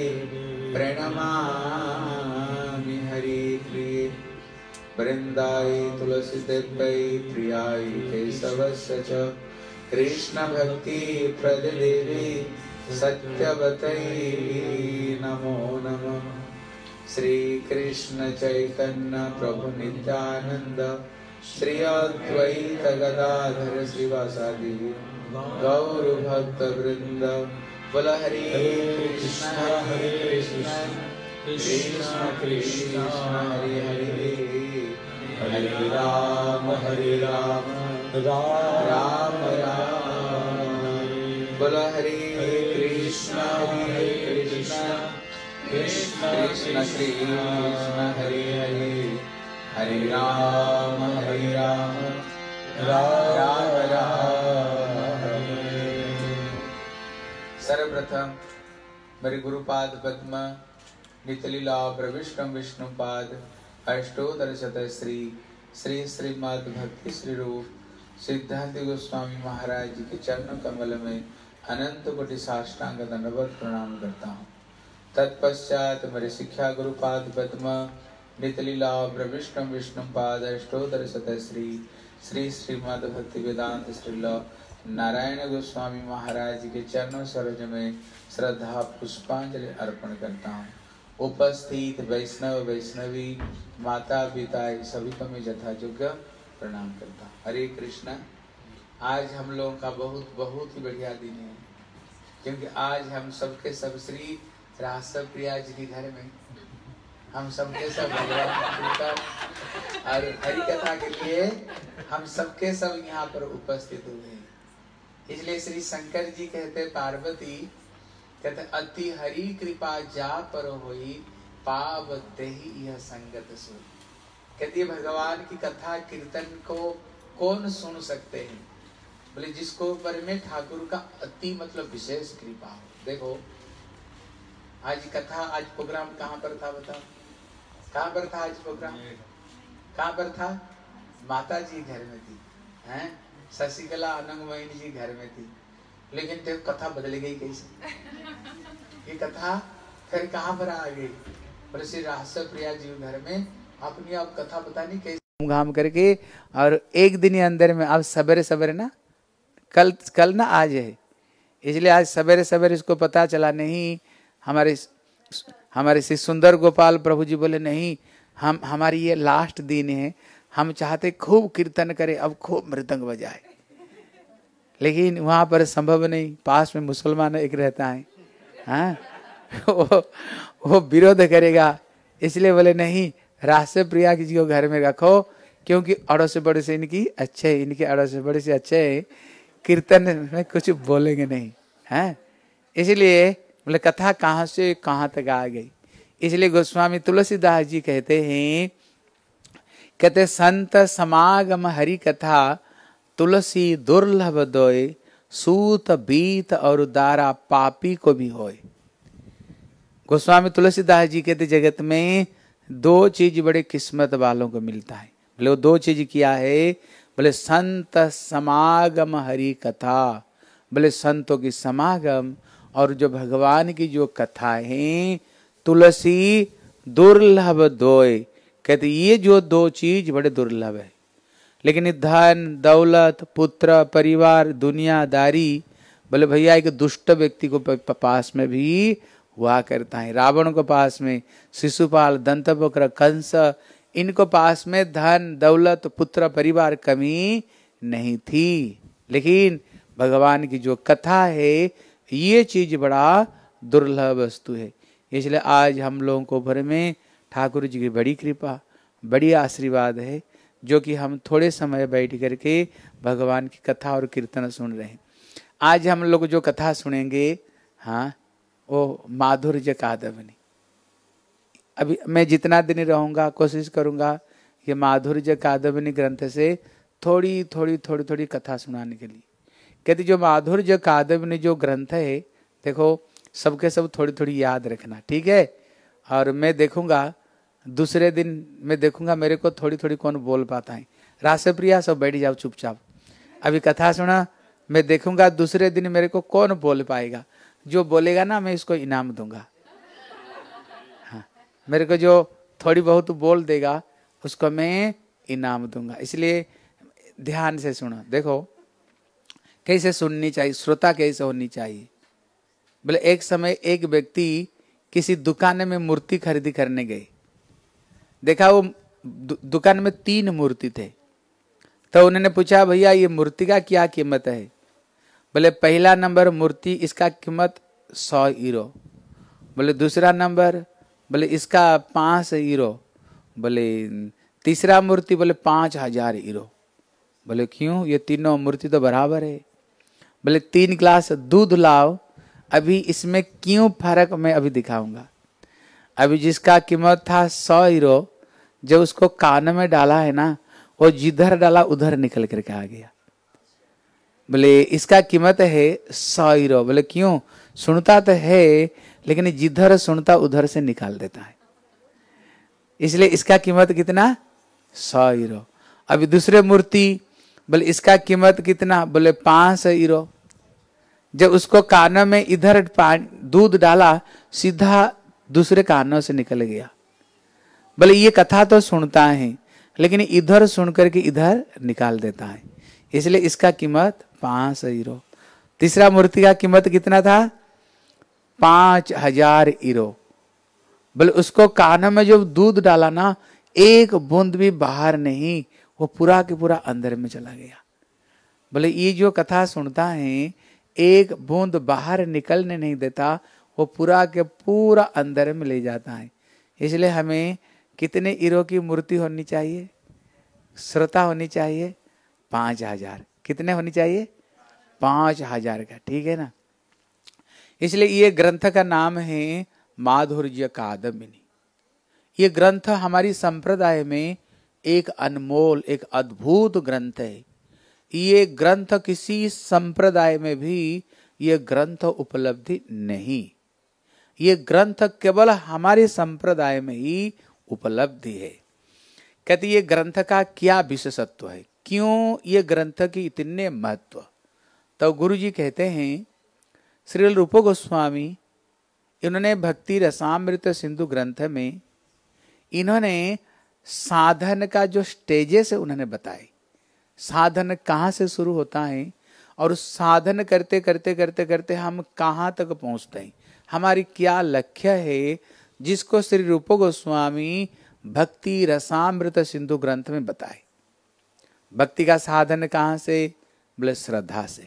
प्रणमामि हरिप्रिये। वृंदाई तुलसी देवै प्रियाय केशवस्य च कृष्ण भक्ति प्रद देवी सत्यवतै नमो नमः। श्री कृष्ण चैतन्य प्रभु नित्यानंद श्री अद्वैत गदाधर श्रीवासादि गौर भक्त वृंद। बोल हरे कृष्ण कृष्ण कृष्ण हरे हरे हरे राम राम राम। बोल हरे कृष्ण कृष्ण कृष्ण हरे हरे हरे राम राम राम। सर्वप्रथम मेरे गुरुपाद पद्म नितलीला प्रविष्टम विष्णुपाद अष्टोत्तर शतश्री श्री श्रीमद् भक्ति श्री रूप सिद्धांत गोस्वामी महाराज जी के चरण कमल में अनंत कोटि साष्टांग दंडवत प्रणाम करता हूँ। तत्पश्चात मेरे शिक्षा गुरुपाद पद्म नितलीला प्रविष्टम विष्णुपाद अष्टोत्तर शतश्री श्री श्रीमद् भक्ति वेदांत श्रील नारायण गोस्वामी महाराज जी के चरणों सरोज में श्रद्धा पुष्पांजलि अर्पण करता हूँ। उपस्थित वैष्णव वैष्णवी माता पिता सभी को मैं यथा योग्य प्रणाम करता हूँ। हरे कृष्ण। आज हम लोगों का बहुत बहुत ही बढ़िया दिन है, क्योंकि आज हम सबके सब श्री रासव प्रिया जी के घर में हम सबके सब भगवान और हरि कथा के लिए हम सबके सब यहाँ पर उपस्थित हुए हैं। इसलिए श्री शंकर जी कहते पार्वती कहते अति हरि कृपा जा पर होई पावते ही यह संगत सो। कहती है भगवान की कथा कीर्तन को कौन सुन सकते हैं? बोले जिसको ऊपर में ठाकुर का अति मतलब विशेष कृपा हो। देखो आज कथा, आज प्रोग्राम कहाँ पर था बताओ? कहाँ पर था आज प्रोग्राम? कहाँ पर था? माता जी घर में थी, हैं? शशिकला अनंगमयी जी घर में थी, लेकिन देखो कथा बदल गई कैसे? ये कथा फिर कहाँ पर आ गई? बोले श्री रासव प्रिया जी घर में अपनी आप कथा पता नहीं कैसे घाम करके, और एक दिन के अंदर में अब सवेरे सवेरे ना, कल ना आज है, इसलिए आज सवेरे सवेरे इसको पता चला नहीं। हमारे श्री सुंदर गोपाल प्रभु जी बोले नहीं, हमारी ये लास्ट दिन है, हम चाहते खूब कीर्तन करें, अब खूब मृदंग बजाए, लेकिन वहां पर संभव नहीं। पास में मुसलमान एक रहता है, हाँ वो विरोध करेगा, इसलिए बोले नहीं, राष्ट्र प्रिया जी को घर में रखो, क्योंकि अड़ों से बड़े से इनकी अच्छे, इनके अड़ों से बड़े से अच्छे, कीर्तन में कुछ बोलेंगे नहीं, हैं? इसलिए बोले कथा कहाँ से कहाँ तक आ गई। इसलिए गोस्वामी तुलसीदास जी कहते हैं, कहते संत समागम हरि कथा तुलसी दुर्लभ दोय, सूत बीत और दारा पापी को भी होय। गोस्वामी तुलसीदास जी कहते जगत में दो चीज बड़े किस्मत वालों को मिलता है। बोले वो दो चीज क्या है? बोले संत समागम हरि कथा, बोले संतों की समागम और जो भगवान की जो कथा है, तुलसी दुर्लभ दोय, कहते ये जो दो चीज बड़े दुर्लभ है। लेकिन धन दौलत पुत्र परिवार दुनियादारी, बोले भैया एक दुष्ट व्यक्ति को पास में भी हुआ करता है। रावण को पास में, शिशुपाल, दंतवक्र, कंस, इनको पास में धन दौलत पुत्र परिवार कमी नहीं थी। लेकिन भगवान की जो कथा है ये चीज बड़ा दुर्लभ वस्तु है। इसलिए आज हम लोगों को भर में ठाकुर जी की बड़ी कृपा, बड़ी आशीर्वाद है, जो कि हम थोड़े समय बैठ करके भगवान की कथा और कीर्तन सुन रहे हैं। आज हम लोग जो कथा सुनेंगे, हाँ, वो माधुर्य कादम्बिनी। अभी मैं जितना दिन रहूंगा कोशिश करूंगा ये माधुर्य कादम्बिनी ग्रंथ से थोड़ी थोड़ी कथा सुनाने के लिए। कहते जो माधुर्य कादम्बिनी जो ग्रंथ है, देखो सबके सब थोड़ी थोड़ी याद रखना, ठीक है। और मैं देखूंगा दूसरे दिन, मैं देखूंगा मेरे को थोड़ी थोड़ी कौन बोल पाता है। रासप्रिया सब बैठ जाओ चुपचाप, अभी कथा सुना। मैं देखूंगा दूसरे दिन मेरे को कौन बोल पाएगा। जो बोलेगा ना मैं इसको इनाम दूंगा। हाँ, मेरे को जो थोड़ी बहुत बोल देगा उसको मैं इनाम दूंगा। इसलिए ध्यान से सुनो। देखो कैसे सुननी चाहिए, श्रोता कैसे होनी चाहिए। बोले एक समय एक व्यक्ति किसी दुकान में मूर्ति खरीदी करने गए। देखा वो दुकान में 3 मूर्ति थे। तो उन्होंने पूछा भैया ये मूर्ति का क्या कीमत है। बोले पहला नंबर मूर्ति इसका कीमत 100 यूरो। बोले दूसरा नंबर, बोले इसका 5 यूरो। बोले तीसरा मूर्ति बोले 5000 यूरो। बोले क्यों, ये तीनों मूर्ति तो बराबर है। बोले 3 गिलास दूध लाओ, अभी इसमें क्यों फर्क मैं अभी दिखाऊंगा। अभी जिसका कीमत था 100 यूरो, जब उसको कान में डाला है ना, वो जिधर डाला उधर निकल करके आ गया। बोले इसका कीमत है 100 यूरो। बोले क्यों, सुनता तो है लेकिन जिधर सुनता उधर से निकाल देता है, इसलिए इसका कीमत कितना, 100 यूरो। अभी दूसरे मूर्ति, बोले इसका कीमत कितना, बोले 500 यूरो। जब उसको कानों में इधर दूध डाला, सीधा दूसरे कानों से निकल गया। बोले ये कथा तो सुनता है लेकिन इधर सुन करके इधर निकाल देता है, इसलिए इसका कीमत 500 यूरो। तीसरा मूर्ति का कीमत कितना था, 5000 यूरो। बोले उसको कानों में जब दूध डाला ना, एक बूंद भी बाहर नहीं, वो पूरा के पूरा अंदर में चला गया। बोले ये जो कथा सुनता है एक बूंद बाहर निकलने नहीं देता, वो पूरा के पूरा अंदर में ले जाता है। इसलिए हमें कितने यूरो की मूर्ति होनी चाहिए, श्रोता होनी चाहिए 5000। कितने होनी चाहिए, 5000 का, ठीक है ना। इसलिए ये ग्रंथ का नाम है माधुर्य कादम्बिनी। ये ग्रंथ हमारी संप्रदाय में एक अनमोल, एक अद्भुत ग्रंथ है। ये ग्रंथ किसी संप्रदाय में भी ये ग्रंथ उपलब्धि नहीं। ये ग्रंथ केवल हमारे संप्रदाय में ही उपलब्धि है। कहते ये ग्रंथ का क्या विशेषत्व है, क्यों ये ग्रंथ की इतने महत्व। तो गुरु जी कहते हैं, श्री रूप गोस्वामी इन्होंने भक्ति रसामृत सिंधु ग्रंथ में इन्होंने साधन का जो स्टेजेस है उन्होंने बताए। साधन कहाँ से शुरू होता है और साधन करते करते करते करते हम कहाँ तक पहुँचते हैं, हमारी क्या लक्ष्य है, जिसको श्री रूप गोस्वामी भक्ति रसामृत सिंधु ग्रंथ में बताए। भक्ति का साधन कहाँ से, बोले श्रद्धा से।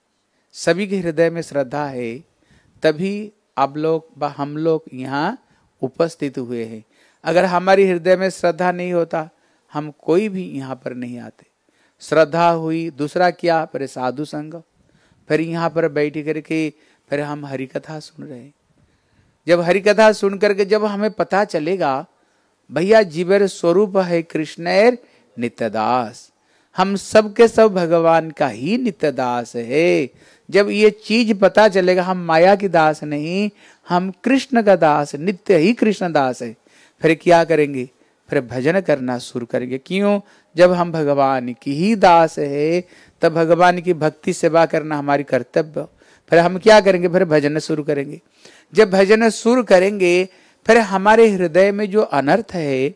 सभी के हृदय में श्रद्धा है, तभी आप लोग व हम लोग यहाँ उपस्थित हुए हैं। अगर हमारी हृदय में श्रद्धा नहीं होता, हम कोई भी यहाँ पर नहीं आते। श्रद्धा हुई, दूसरा क्या, फिर साधु संग, फिर यहाँ पर बैठ करके फिर हम हरि कथा सुन रहे हैं। जब हरि कथा सुन करके जब हमें पता चलेगा भैया जीवर स्वरूप है कृष्णेर नित्यदास, हम सब के सब भगवान का ही नित्यदास है। जब ये चीज पता चलेगा हम माया की दास नहीं, हम कृष्ण का दास, नित्य ही कृष्ण दास है, फिर क्या करेंगे, फिर भजन करना शुरू करेंगे। क्यों, जब हम भगवान की ही दास है तब भगवान की भक्ति सेवा करना हमारी कर्तव्य। फिर हम क्या करेंगे, फिर भजन शुरू करेंगे। जब भजन शुरू करेंगे फिर हमारे हृदय में जो अनर्थ है,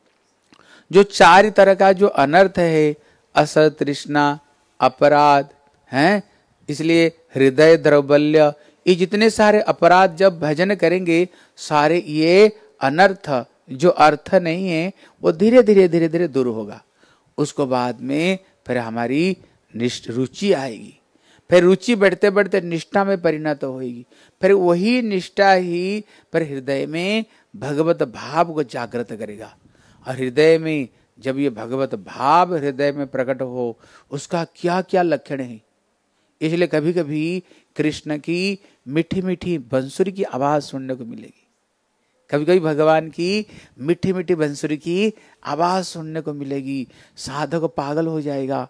जो चार तरह का जो अनर्थ है, असत, तृष्णा, अपराध हैं, इसलिए हृदय दौर्बल्य, ये जितने सारे अपराध जब भजन करेंगे, सारे ये अनर्थ जो अर्थ नहीं है वो धीरे धीरे दूर होगा। उसको बाद में फिर हमारी रुचि आएगी, फिर रुचि बढ़ते बढ़ते निष्ठा में परिणत होगी, फिर वही निष्ठा ही पर हृदय में भगवत भाव को जागृत करेगा। और हृदय में जब ये भगवत भाव हृदय में प्रकट हो, उसका क्या क्या लक्षण है। इसलिए कभी कभी कृष्ण की मीठी मीठी बंसुरी की आवाज सुनने को मिलेगी, कभी कभी भगवान की मीठी मीठी बंसुरी की आवाज सुनने को मिलेगी। साधक पागल हो जाएगा,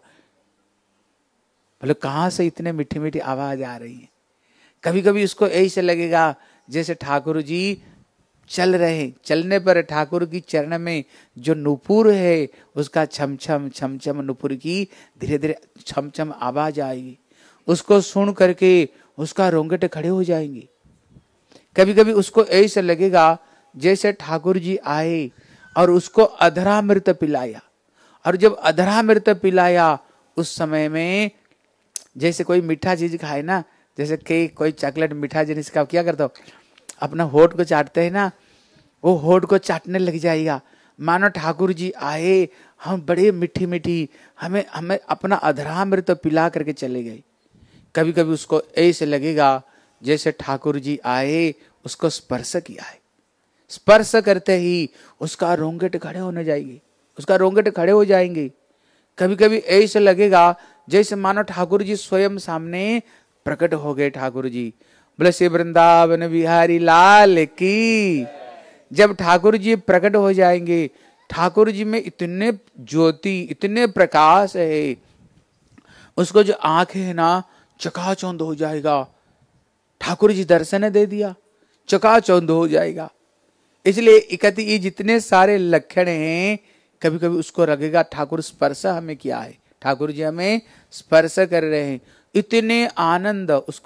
बोले कहाँ से इतने मीठी मीठी आवाज आ रही है। कभी कभी उसको ऐसे लगेगा जैसे ठाकुर जी चल रहे, चलने पर ठाकुर की चरण में जो नुपुर है उसका छम छम नुपुर की धीरे धीरे छम छम आवाज आएगी। उसको सुन करके उसका रोंगटे खड़े हो जाएंगे। कभी कभी उसको ऐसे लगेगा जैसे ठाकुर जी आए और उसको अधरामृत पिलाया, और जब अधरामृत पिलाया उस समय में जैसे कोई मीठा चीज खाए ना, जैसे केक, कोई चॉकलेट, मीठा जिनिस का क्या करता हो, अपना होठ को चाटते हैं ना, वो होठ को चाटने लग जाएगा। मानो ठाकुर जी आए, हम बड़े मीठी मीठी हमें अपना अधरामृत पिला करके चले गए। कभी कभी उसको ऐसे लगेगा जैसे ठाकुर जी आए, उसको स्पर्श किया है, स्पर्श करते ही उसका रोंगटे खड़े होने जाएंगे, उसका रोंगटे खड़े हो जाएंगे। कभी कभी ऐसे लगेगा जैसे मानो ठाकुर जी स्वयं सामने प्रकट हो गए। ठाकुर जी बोले श्री वृंदावन बिहारी लाल की। जब ठाकुर जी प्रकट हो जाएंगे, ठाकुर जी में इतने ज्योति, इतने प्रकाश है, उसको जो आंखें है ना चकाचौंध हो जाएगा। ठाकुर जी दर्शन दे दिया, चकाचौंध हो जाएगा। इसलिए इकती ये जितने सारे लक्षण हैं, कभी कभी उसको लगेगा ठाकुर स्पर्श हमें किया है, ठाकुर जी हमें स्पर्श कर रहे हैं। इतने आनंद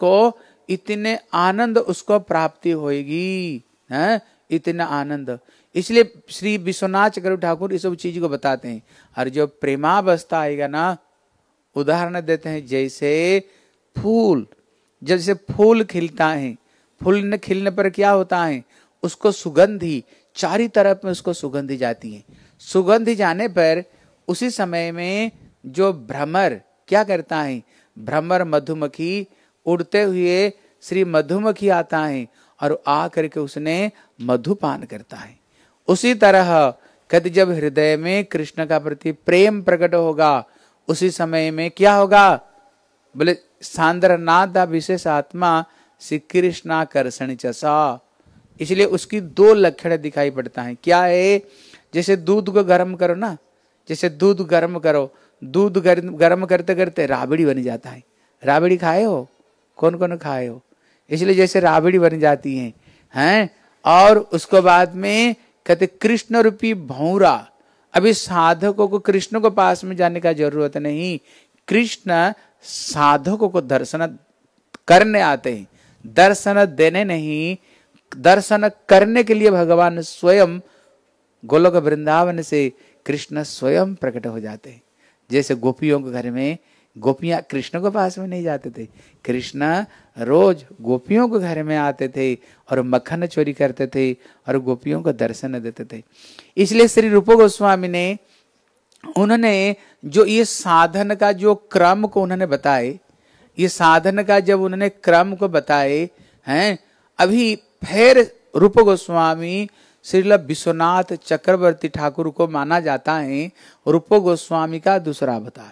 उसको प्राप्ति होगी, है इतना आनंद। इसलिए श्री विश्वनाथ चक्रवर्ती ठाकुर इस सब चीज को बताते हैं। और जो प्रेमावस्था आएगा ना, उदाहरण देते हैं जैसे फूल, जैसे फूल खिलता है, फूल खिलने पर क्या होता है, उसको सुगंधी चारी तरफ में उसको सुगंधी जाती है। सुगंधी जाने पर उसी समय में जो भ्रमर क्या करता है, भ्रमर मधुमक्खी उड़ते हुए श्री मधुमक्खी आता है और आ करके उसने मधुपान करता है। उसी तरह कद जब हृदय में कृष्ण का प्रति प्रेम प्रकट होगा, उसी समय में क्या होगा, बोले सांद्रनाद विशेष आत्मा श्री कृष्णाकर्षण चसा। इसलिए उसकी दो लक्षण दिखाई पड़ता है। क्या है, जैसे दूध को गर्म करो ना, जैसे दूध गर्म करो, दूध गर्म करते करते राबड़ी बन जाता है। राबड़ी खाए हो, कौन कौन खाए हो। इसलिए जैसे राबड़ी बन जाती हैं, और उसको बाद में कहते कृष्ण रूपी भौरा। अभी साधकों को कृष्ण को पास में जाने का जरूरत नहीं, कृष्ण साधकों को दर्शन करने आते हैं, दर्शन देने नहीं, दर्शन करने के लिए भगवान स्वयं गोलोक वृंदावन से कृष्ण स्वयं प्रकट हो जाते हैं। जैसे गोपियों के घर में गोपियां कृष्ण के पास में नहीं जाते थे, कृष्ण रोज गोपियों के घर में आते थे और मक्खन चोरी करते थे और गोपियों को दर्शन देते थे। इसलिए श्री रूप गोस्वामी ने उन्होंने जो ये साधन का जो क्रम को उन्होंने बताए, ये साधन का जब उन्होंने क्रम को बताए हैं, अभी फिर रूप गोस्वामी श्रील विश्वनाथ चक्रवर्ती ठाकुर को माना जाता है रूप गोस्वामी का दूसरा अवतार।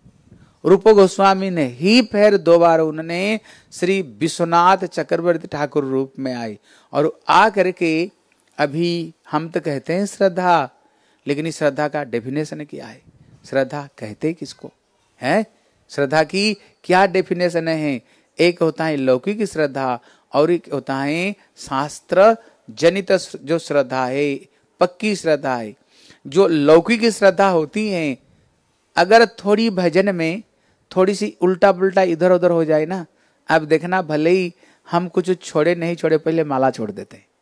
रूप गोस्वामी ने ही फिर दो बार उन्होंने श्री विश्वनाथ चक्रवर्ती ठाकुर रूप में आए और आ करके अभी हम तो कहते हैं श्रद्धा, लेकिन इस श्रद्धा का डेफिनेशन क्या है, श्रद्धा कहते किसको है, श्रद्धा की क्या डेफिनेशन है। एक होता है लौकिक श्रद्धा और एक होता है शास्त्र जनित जो श्रद्धा है, पक्की श्रद्धा है। जो लौकिक श्रद्धा होती है, अगर थोड़ी भजन में थोड़ी सी उल्टा पुल्टा इधर उधर हो जाए ना, अब देखना, भले ही हम कुछ छोड़े नहीं छोड़े, पहले माला छोड़ देते हैं।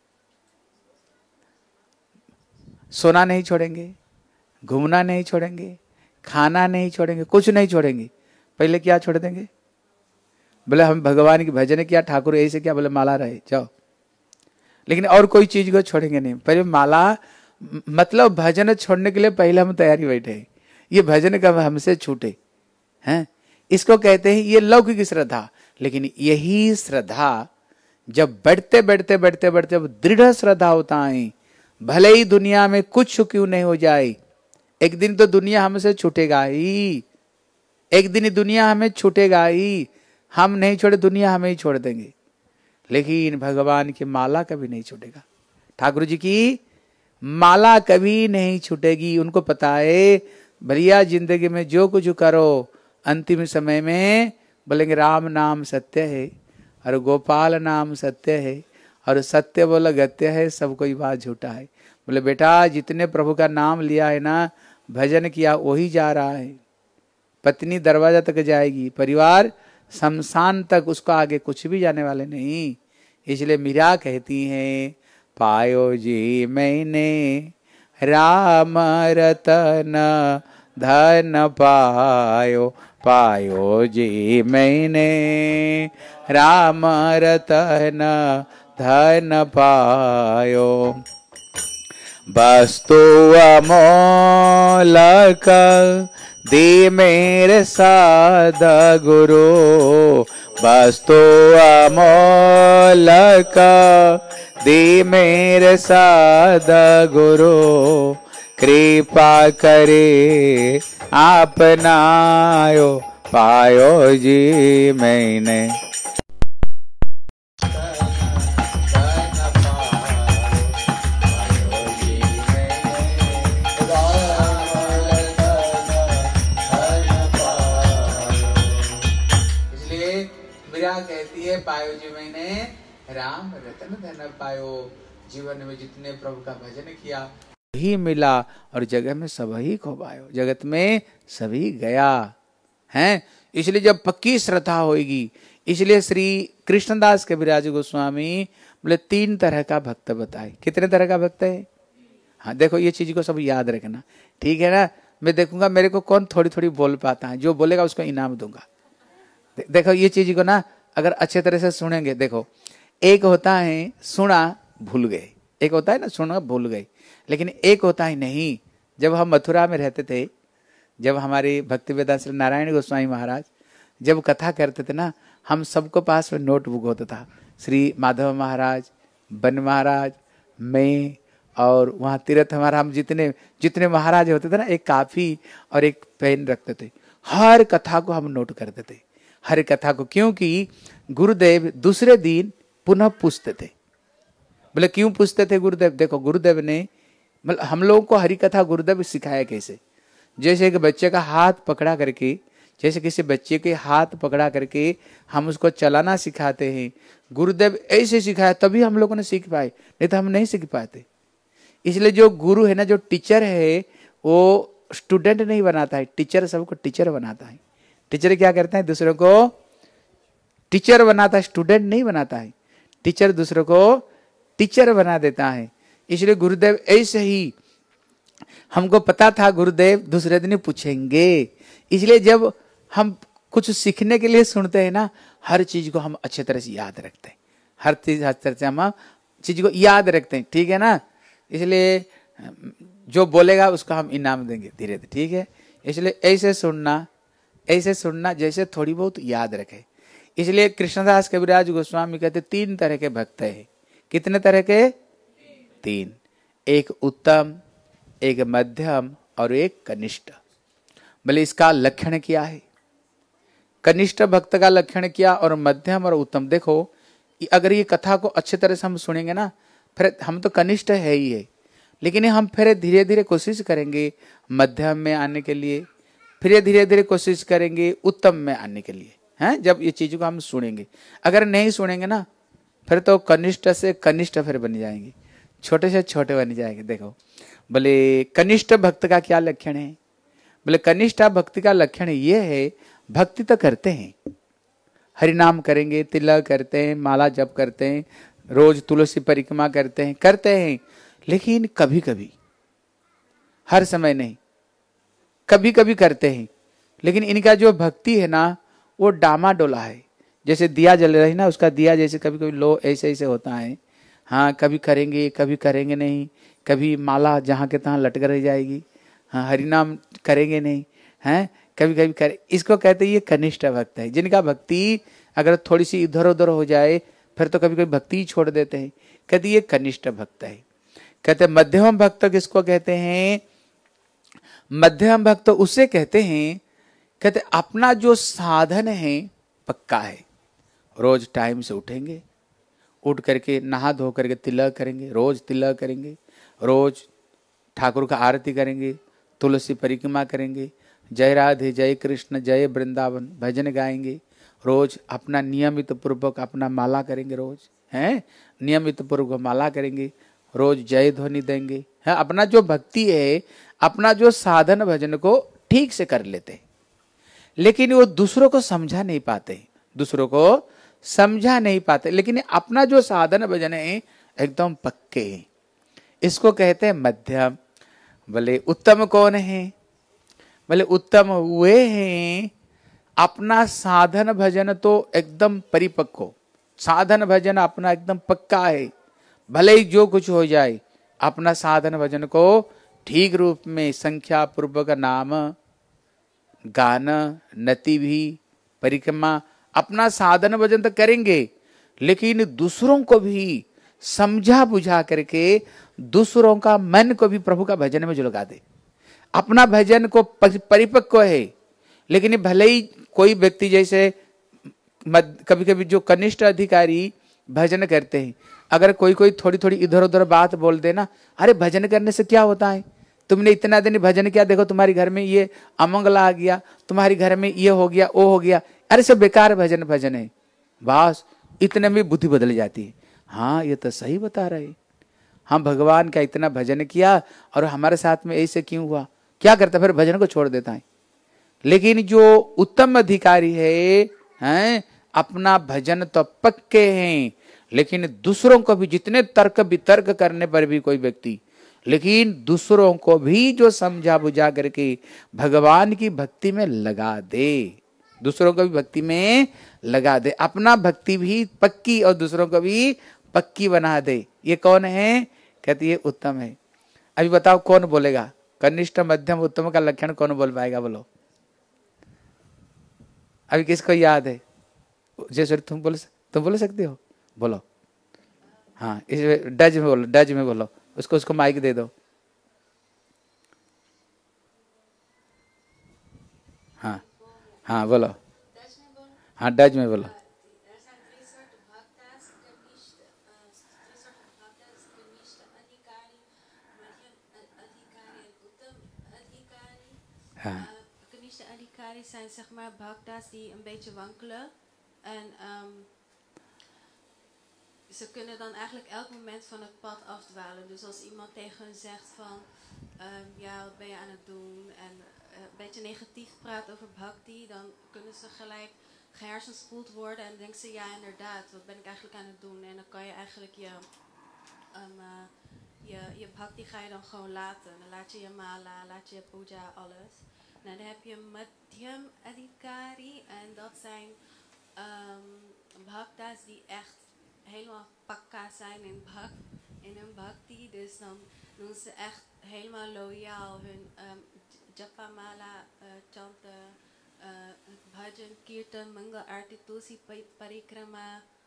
सोना नहीं छोड़ेंगे, घूमना नहीं छोड़ेंगे, खाना नहीं छोड़ेंगे, कुछ नहीं छोड़ेंगे, पहले क्या छोड़ देंगे? बोले हम भगवान की भजन किया, ठाकुर ऐसे क्या, बोले माला रहे जाओ। लेकिन और कोई चीज को छोड़ेंगे नहीं, पहले माला। मतलब भजन छोड़ने के लिए पहले हम तैयारी बैठे हैं, ये भजन कब हमसे छूटे हैं। इसको कहते हैं ये लौकिक श्रद्धा। लेकिन यही श्रद्धा जब बढ़ते बढ़ते बढ़ते बढ़ते दृढ़ श्रद्धा होता है, भले ही दुनिया में कुछ क्यों नहीं हो जाए, एक दिन तो दुनिया हमसे छूटेगा ही, एक दिन दुनिया हमें छूटेगा ही। हम नहीं छोड़े, दुनिया हमें ही छोड़ देंगे, लेकिन भगवान की माला कभी नहीं छूटेगा। ठाकुर जी की माला कभी नहीं छूटेगी। उनको पता है भैया जिंदगी में जो कुछ करो, अंतिम समय में बोलेंगे राम नाम सत्य है और गोपाल नाम सत्य है और सत्य बोला गत्य है, सब कोई बात झूठा है। बोले बेटा जितने प्रभु का नाम लिया है ना, भजन किया, वही जा रहा है। पत्नी दरवाजा तक जाएगी, परिवार शमशान तक, उसका आगे कुछ भी जाने वाले नहीं। इसलिए मीरा कहती हैं पायो जी मैंने राम रतन धन पायो, पायो जी मैंने राम रतन धन पायो। वस्तु अमोलक दे मेरे साध गुरु, वस्तु अमोलक दे मेरे साध गुरु, कृपा करे आपनायो, पायो जी मैंने। कहती है पायो जी मैंने राम रतन धन पायो। जीवन में जितने प्रभु का भजन किया ही मिला और जगत में सब ही खो पायो, जगत में सभी गया है। इसलिए जब पक्की श्रद्धा होगी, इसलिए श्री कृष्णदास कविराज गोस्वामी बोले 3 तरह का भक्त बताए। कितने तरह का भक्त है? हाँ देखो ये चीज को सब याद रखना, ठीक है ना। मैं देखूंगा मेरे को कौन थोड़ी थोड़ी बोल पाता है, जो बोलेगा उसको इनाम दूंगा। देखो ये चीज को ना अगर अच्छे तरह से सुनेंगे, देखो एक होता है सुना भूल गए, एक होता है ना सुना भूल गए, लेकिन एक होता है नहीं। जब हम मथुरा में रहते थे, जब हमारे भक्ति वेदांत श्री नारायण गोस्वामी महाराज जब कथा करते थे ना, हम सबको पास में नोटबुक होता था। श्री माधव महाराज, बन महाराज, मैं और वहाँ तीर्थ हमारा, हम जितने जितने महाराज होते थे ना, एक काफी और एक पेन रखते थे। हर कथा को हम नोट करते थे, हर कथा को, क्योंकि गुरुदेव दूसरे दिन पुनः पूछते थे। बोले क्यों पूछते थे गुरुदेव? देखो गुरुदेव ने मतलब हम लोगों को हरि कथा गुरुदेव सिखाया कैसे। जैसे एक बच्चे का हाथ पकड़ा करके, जैसे किसी बच्चे के हाथ पकड़ा करके हम उसको चलाना सिखाते हैं, गुरुदेव ऐसे सिखाया तभी हम लोगों ने सीख पाए, नहीं तो हम नहीं सीख पाते। इसलिए जो गुरु है ना, जो टीचर है, वो स्टूडेंट नहीं बनाता है, टीचर सबको टीचर बनाता है। टीचर क्या करता है? दूसरों को टीचर बनाता है, स्टूडेंट नहीं बनाता है। टीचर दूसरों को टीचर बना देता है। इसलिए गुरुदेव ऐसे ही, हमको पता था गुरुदेव दूसरे दिन पूछेंगे, इसलिए जब हम कुछ सीखने के लिए सुनते हैं ना, हर चीज को हम अच्छे तरह से याद रखते हैं, हर तरह से हम चीज को याद रखते हैं, ठीक है ना। इसलिए जो बोलेगा उसका हम इनाम देंगे धीरे धीरे, ठीक है। इसलिए ऐसे सुनना जैसे थोड़ी बहुत याद रखे। इसलिए कृष्णदास कविराज गोस्वामी कहते 3 तरह के भक्त है। कितने तरह के? 3। एक उत्तम, एक मध्यम और एक कनिष्ठ। बोले इसका लक्षण क्या है? कनिष्ठ भक्त का लक्षण क्या और मध्यम और उत्तम? देखो अगर ये कथा को अच्छे तरह से हम सुनेंगे ना, फिर हम तो कनिष्ठ है ही है, लेकिन हम फिर धीरे धीरे कोशिश करेंगे मध्यम में आने के लिए, फिर धीरे धीरे कोशिश करेंगे उत्तम में आने के लिए, हैं। जब ये चीज को हम सुनेंगे, अगर नहीं सुनेंगे ना, फिर तो कनिष्ठ से कनिष्ठ फिर बन जाएंगे, छोटे से छोटे बन जाएंगे। देखो बोले कनिष्ठ भक्त का क्या लक्षण है? बोले कनिष्ठ भक्ति का लक्षण ये है, भक्ति तो करते हैं, हरिनाम करेंगे, तिलक करते हैं, माला जप करते हैं, रोज तुलसी परिक्रमा करते हैं, लेकिन कभी कभी, हर समय नहीं, कभी कभी करते हैं, लेकिन इनका जो भक्ति है ना वो डामाडोला है। जैसे दिया जल रही ना, उसका दिया जैसे कभी कभी लो ऐसे ऐसे होता है। हाँ, कभी करेंगे नहीं, कभी माला जहाँ के तहाँ लटक रह जाएगी। हाँ, हरिनाम करेंगे नहीं, हैं, कभी कभी करे। इसको कहते हैं ये कनिष्ठ भक्त है, जिनका भक्ति अगर थोड़ी सी इधर उधर हो जाए फिर तो कभी कभी भक्ति ही छोड़ देते हैं। कहते ये कनिष्ठ भक्त है। कहते मध्यम भक्त किसको कहते हैं? मध्यम भक्त उसे कहते हैं, कहते अपना जो साधन है पक्का है। रोज टाइम से उठेंगे, उठ करके नहा धो करके तिलक करेंगे, रोज तिलक करेंगे, रोज ठाकुर का आरती करेंगे, तुलसी परिक्रमा करेंगे, जय राधे जय कृष्ण जय वृंदावन भजन गाएंगे, रोज अपना नियमित पूर्वक अपना माला करेंगे, रोज हैं नियमित पूर्वक माला करेंगे, रोज जय ध्वनि देंगे। है अपना जो भक्ति है, अपना जो साधन भजन को ठीक से कर लेते, लेकिन वो दूसरों को समझा नहीं पाते, दूसरों को समझा नहीं पाते, लेकिन अपना जो साधन भजन है एकदम पक्के हैं। इसको कहते हैं मध्यम। बोले उत्तम कौन है? बोले उत्तम वे हैं अपना साधन भजन तो एकदम परिपक्व, साधन भजन अपना एकदम पक्का है, भले ही जो कुछ हो जाए अपना साधन भजन को ठीक रूप में संख्या पूर्वक नाम गान नति भी परिक्रमा अपना साधन भजन तो करेंगे, लेकिन दूसरों को भी समझा बुझा करके दूसरों का मन को भी प्रभु का भजन में जुलगा दे। अपना भजन को परिपक्व है, लेकिन भले ही कोई व्यक्ति जैसे कभी कभी जो कनिष्ठ अधिकारी भजन करते हैं, अगर कोई कोई थोड़ी थोड़ी इधर उधर बात बोल देना, अरे भजन करने से क्या होता है, तुमने इतना दिन भजन किया, देखो तुम्हारे घर में ये अमंगल आ गया, तुम्हारे घर में ये हो गया वो हो गया, अरे सब बेकार भजन है। बस इतने में बुद्धि बदल जाती है। हाँ ये तो सही बता रहे, हम भगवान का इतना भजन किया और हमारे साथ में ऐसे क्यों हुआ, क्या करता फिर भजन को छोड़ देता है। लेकिन जो उत्तम अधिकारी है अपना भजन तो पक्के हैं, लेकिन दूसरों को भी जितने तर्क वितर्क करने पर भी कोई व्यक्ति, लेकिन दूसरों को भी जो समझा बुझा करके भगवान की भक्ति में लगा दे, दूसरों को भी भक्ति में लगा दे, अपना भक्ति भी पक्की और दूसरों को भी पक्की बना दे, ये कौन है? कहती है उत्तम है। अभी बताओ कौन बोलेगा कनिष्ठ मध्यम उत्तम का लक्षण कौन बोल पाएगा? बोलो अभी किसको याद है? जैसे तुम बोल सकते हो, बोलो। हाँ इस डज में बोलो, डज में बोलो, उसको माइक दे दो। हाँ हाँ बोलो, हाँ डज में बोलो। हाँ Knische adhikari zijn zeg maar bhaktas die een beetje wankelen en ze kunnen dan eigenlijk elk moment van het pad afdwalen. Dus als iemand tegen hun zegt van ja wat ben je aan het doen en een beetje negatief praat over bhakti, dan kunnen ze gelijk gehersenspoeld worden en denken ze ja inderdaad, wat ben ik eigenlijk aan het doen? En dan kan je eigenlijk je bhakti ga je dan gewoon laten. Dan laat je je mala, laat je je puja, alles. Nou, dan heb je madhyam adhikari en dat zijn bhaktas die echt helemaal pakka zijn in hun bhakti. Dus dan doen ze echt helemaal loyaal hun japamala chanten, bhajan, kirtan, mangal arti, tulsi parikrama.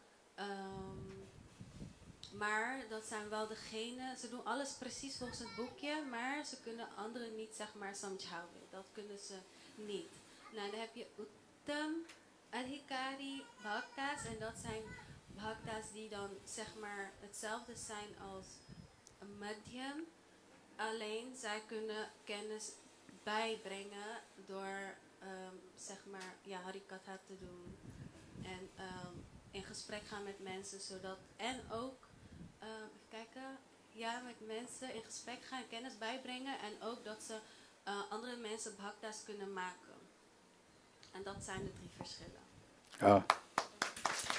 Maar dat zijn wel degenen, ze doen alles precies volgens het boekje, maar ze kunnen anderen niet zeg maar samjhaven. Dat kunnen ze niet. Nou, dan heb je uttam adhikari bhaktas en dat zijn bhaktas die dan zeg maar hetzelfde zijn als madhyam. Alleen zij kunnen kennis bijbrengen door zeg maar ja, hari-katha te doen en in gesprek gaan met mensen zodat en ook even kijken, ja, met mensen in gesprek gaan, kennis bijbrengen en ook dat ze andere mensen bhaktas kunnen maken. En dat zijn de 3 verschillen. Ja.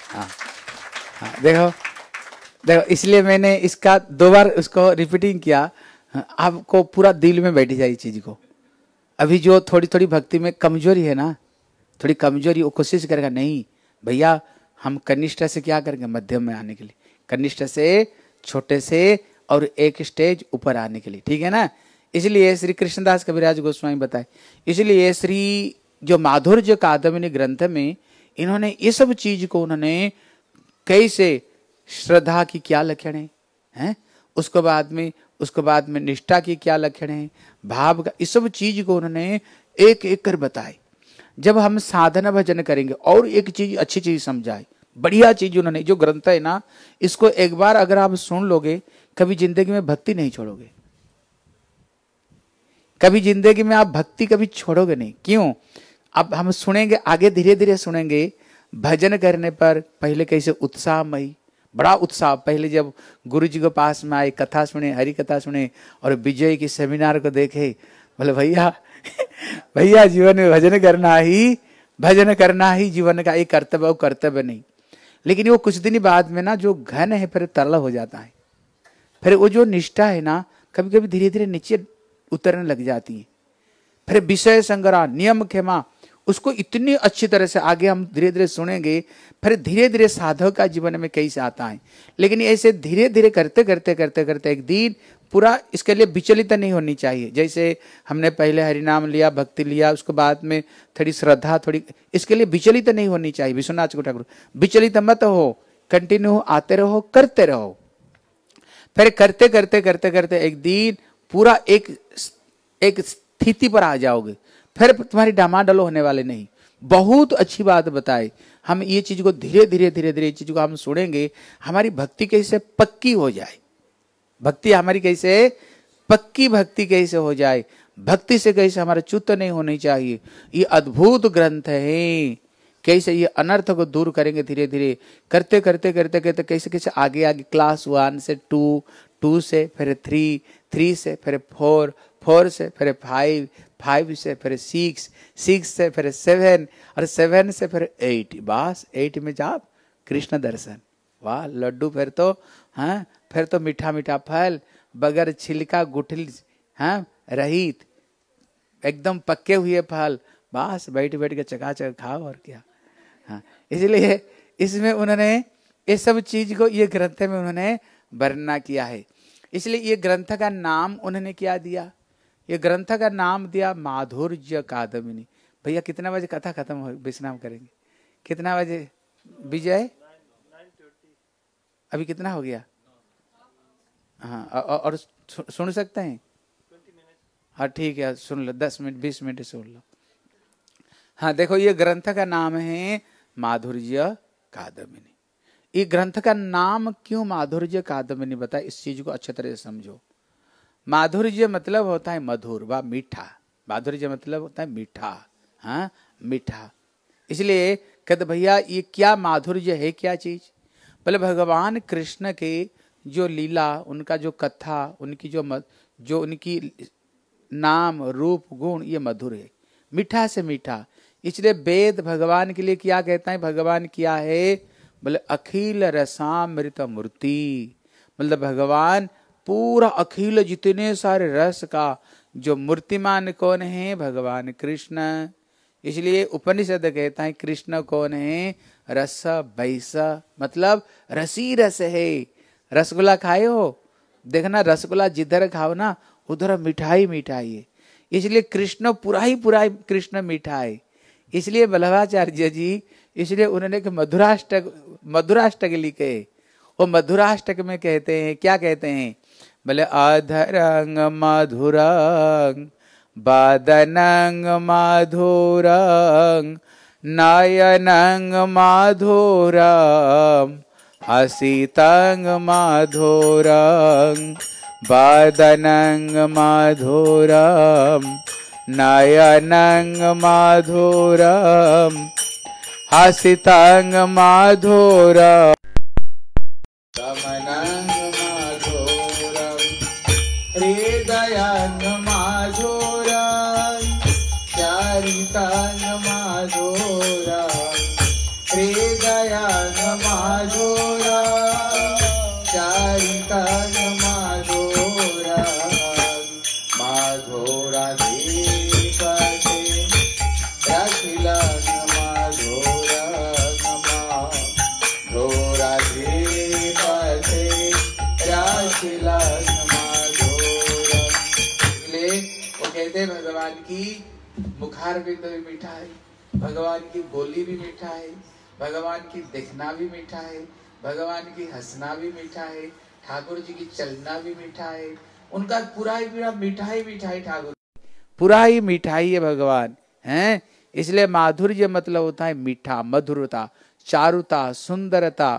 हाँ हाँ, देखो देखो, इसलिए मैंने इसका 2 बार उसको repeating किया। आपको पूरा दिल में बैठ जाए चीज को। अभी जो थोड़ी थोड़ी भक्ति में कमजोरी है ना, थोड़ी कमजोरी, वो कोशिश करेगा नहीं भैया हम कनिष्ठ से क्या करेंगे, मध्यम में आने के लिए, कनिष्ठ से छोटे से और एक स्टेज ऊपर आने के लिए, ठीक है ना। इसलिए श्री कृष्णदास कविराज गोस्वामी बताए, इसलिए श्री जो माधुर्य कादम्बिनी ग्रंथ में इन्होंने ये सब चीज को उन्होंने कैसे, श्रद्धा की क्या लक्षण है, उसके बाद में निष्ठा की क्या लक्षण है, भाव का, इस सब चीज को उन्होंने एक एक कर बताए। जब हम साधना भजन करेंगे और एक चीज अच्छी चीज समझाए, बढ़िया चीज उन्होंने जो ग्रंथ है ना, इसको एक बार अगर आप सुन लोगे कभी जिंदगी में भक्ति नहीं छोड़ोगे, कभी जिंदगी में आप भक्ति कभी छोड़ोगे नहीं। क्यों? अब हम सुनेंगे आगे, धीरे धीरे सुनेंगे। भजन करने पर पहले कैसे उत्साहमयी, बड़ा उत्साह, पहले जब गुरु जी के पास में आए, कथा सुने, हरि कथा सुने और विजय की सेमिनार को देखे, बोले भैया भैया जीवन में भजन करना ही जीवन का एक कर्तव्य, कर्तव्य नहीं। लेकिन वो कुछ दिन बाद में ना जो घन है फिर तरल हो जाता है, फिर वो जो निष्ठा है ना कभी कभी धीरे धीरे नीचे उतरने लग जाती है। फिर विषय संग्रह, नियम क्षमा, उसको इतनी अच्छी तरह से आगे हम धीरे धीरे सुनेंगे। फिर धीरे धीरे साधक का जीवन में कैसे आता है। लेकिन ऐसे धीरे धीरे करते करते करते करते एक दिन पूरा, इसके लिए विचलित नहीं होनी चाहिए। जैसे हमने पहले हरिनाम लिया, भक्ति लिया, उसके बाद में थोड़ी श्रद्धा, थोड़ी, इसके लिए विचलित नहीं होनी चाहिए। विश्वनाथ ठाकुर, विचलित मत हो, कंटिन्यू आते रहो, करते रहो। फिर करते करते करते करते एक दिन पूरा एक स्थिति पर आ जाओगे, फिर तुम्हारी डामाडोल होने वाले नहीं। बहुत अच्छी बात बताए। हम ये चीज को धीरे धीरे धीरे धीरे चीज को हम सुनेंगे, हमारी भक्ति कैसे पक्की हो जाए, भक्ति हमारी कैसे पक्की भक्ति कैसे हो जाए, भक्ति से कैसे हमारा च्युत नहीं होनी चाहिए। ये अद्भुत ग्रंथ है, कैसे ये अनर्थ को दूर करेंगे धीरे धीरे करते करते करते करते, कैसे कैसे आगे आगे क्लास 1 से 2, 2 से फिर 3, 3 से फिर 4, 4 से फिर 5, 5 से फिर 6, 6 से फिर 7 और 7 से फिर 8। बस 8 में जाप कृष्ण दर्शन, वाह लड्डू। फिर तो हाँ, फिर तो मीठा मीठा फल बगैर छिलका गुठली, हाँ रहित, एकदम पक्के हुए फल, बस बैठ बैठ के चकाचक खाओ और क्या। हाँ, इसलिए इसमें उन्होंने ये सब चीज को ये ग्रंथ में उन्होंने वर्णना किया है। इसलिए ये ग्रंथ का नाम उन्होंने क्या दिया, ये ग्रंथ का नाम दिया माधुर्य कादम्बिनी। भैया कितना बजे कथा खत्म हो, विश्राम करेंगे, कितना बजे विजय, अभी कितना हो गया? हाँ, और सुन सकते हैं? हाँ ठीक है, सुन लो, 10 मिनट 20 मिनट सुन लो। हाँ देखो, ये ग्रंथ का नाम है माधुर्य कादम्बिनी। ये ग्रंथ का नाम क्यों माधुर्य कादम्बिनी बताए, इस चीज को अच्छे तरह से समझो। माधुर्य मतलब होता है मधुर व मीठा, माधुर्य मतलब होता है मीठा, हाँ मीठा। इसलिए कहते भैया ये क्या माधुर्य है, क्या चीज? बोले भगवान कृष्ण के जो लीला, उनका जो कथा, उनकी जो उनकी नाम रूप गुण, ये मधुर है, मीठा से मीठा। इसलिए वेद भगवान के लिए क्या कहता है, भगवान क्या है? बोले अखिल रसामृत मूर्ति, मतलब भगवान पूरा अखिल जितने सारे रस का जो मूर्तिमान कौन है? भगवान कृष्ण। इसलिए उपनिषद कहता है कृष्ण कौन है? रस वैस, मतलब रसी रस है। रसगुल्ला खाए हो, देखना रसगुल्ला जिधर खाओ ना उधर मिठाई मिठाई है। इसलिए कृष्ण पूरा ही कृष्ण मीठा है। इसलिए वल्लभाचार्य जी, इसलिए उन्होंने मधुराष्टक लिखे। वो मधुराष्टक में कहते हैं, क्या कहते हैं? बोले अधरंग मधुरंग बादनंग मधुरंग नयनंग मधुरम हसितंग मधुरंग बादनंग मधुरम नयनंग मधुरम हसितंग मधुरम गमनंग मधुरम हृदयंग मधुरम चरितंग मधुरम हृदयंग माधुरा माधुरा दीपसे राखिला माधुरा माधुरा दीपसे राखिला माधुरा। इसलिए वो कहते हैं भगवान की मुखार बिंद भी मीठा है, भगवान की बोली भी मीठा है, भगवान की देखना भी मीठा है, भगवान की हंसना भी मीठा है, ठाकुर जी की चलना भी मीठा है, उनका पूरा ही मीठा ही मीठा है, ठाकुर पूरा ही मिठाई है भगवान हैं। इसलिए माधुर्य मतलब होता है मीठा, मधुरता, चारुता, सुंदरता।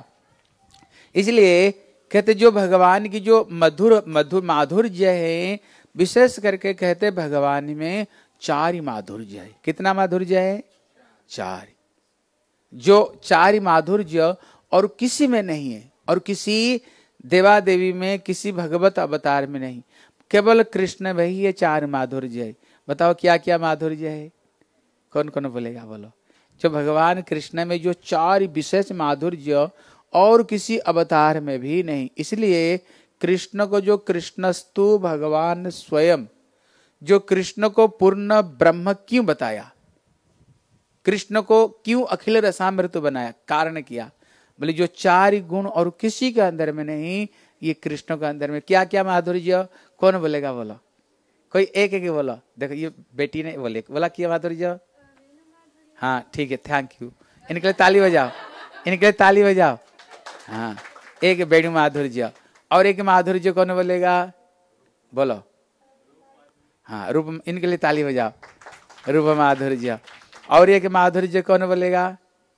इसलिए कहते जो भगवान की जो मधुर माधुर्य है, विशेष करके कहते भगवान में चार ही माधुर्य है। कितना माधुर्य है? चार। जो चार माधुर्य और किसी में नहीं है, और किसी देवा देवी में, किसी भगवत अवतार में नहीं, केवल कृष्ण में ही ये चार माधुर्य है। बताओ क्या क्या माधुर्य है? कौन कौन बोलेगा? बोलो। जो भगवान कृष्ण में जो चार विशेष माधुर्य और किसी अवतार में भी नहीं। इसलिए कृष्ण को जो कृष्णस्तु भगवान स्वयं, जो कृष्ण को पूर्ण ब्रह्म क्यों बताया, कृष्ण को क्यों अखिल रसामृत बनाया, कारण किया? बोले जो चार गुण और किसी के अंदर में नहीं, ये कृष्ण के अंदर में। क्या क्या माधुर्य? कौन बोलेगा? बोलो। कोई एक एक बोलो। देखो ये बेटी ने बोला क्या माधुर्य? हाँ ठीक है, थैंक यू। इनके लिए ताली बजाओ, इनके लिए ताली बजाओ। हाँ, एक बेटी माधुर्य। और एक माधुर्य कौन बोलेगा? बोलो। हाँ, रूप। इनके लिए ताली बजाओ, रूप माधुर्य। और एक माधुर्य कौन बोलेगा?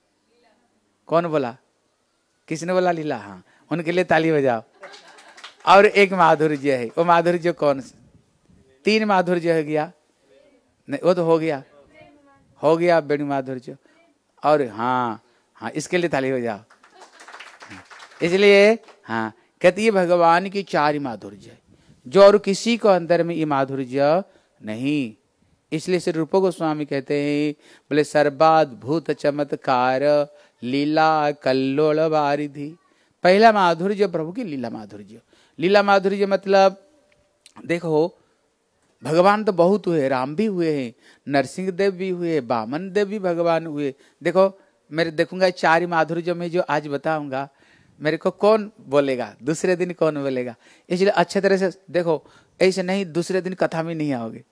कौन बोला? किसने बोला? लीला। हाँ, उनके लिए ताली बजाओ। और एक माधुर्य है, वो माधुर्य कौन? तीन माधुर्य हो गया। नहीं, वो तो हो गया बेणु माधुर्य। और हाँ हाँ, इसके लिए ताली बजाओ। इसलिए हाँ, कहती है भगवान की चार माधुर्य, जो और किसी को अंदर में ये माधुर्य नहीं। इसलिए श्री रूप गोस्वामी कहते हैं, बोले सर्वाद्भुत चमत्कार लीला कल्लोल वारिधि। पहला माधुर्य प्रभु की लीला माधुर्य। लीला माधुर्य मतलब देखो, भगवान तो बहुत हुए, राम भी हुए हैं, नरसिंह देव भी हुए, बामन देव भी भगवान हुए। देखो मेरे देखूंगा चार माधुर्य में जो आज बताऊंगा, मेरे को कौन बोलेगा? दूसरे दिन कौन बोलेगा? इसलिए अच्छे तरह से देखो, ऐसे नहीं दूसरे दिन कथा में नहीं आओगे।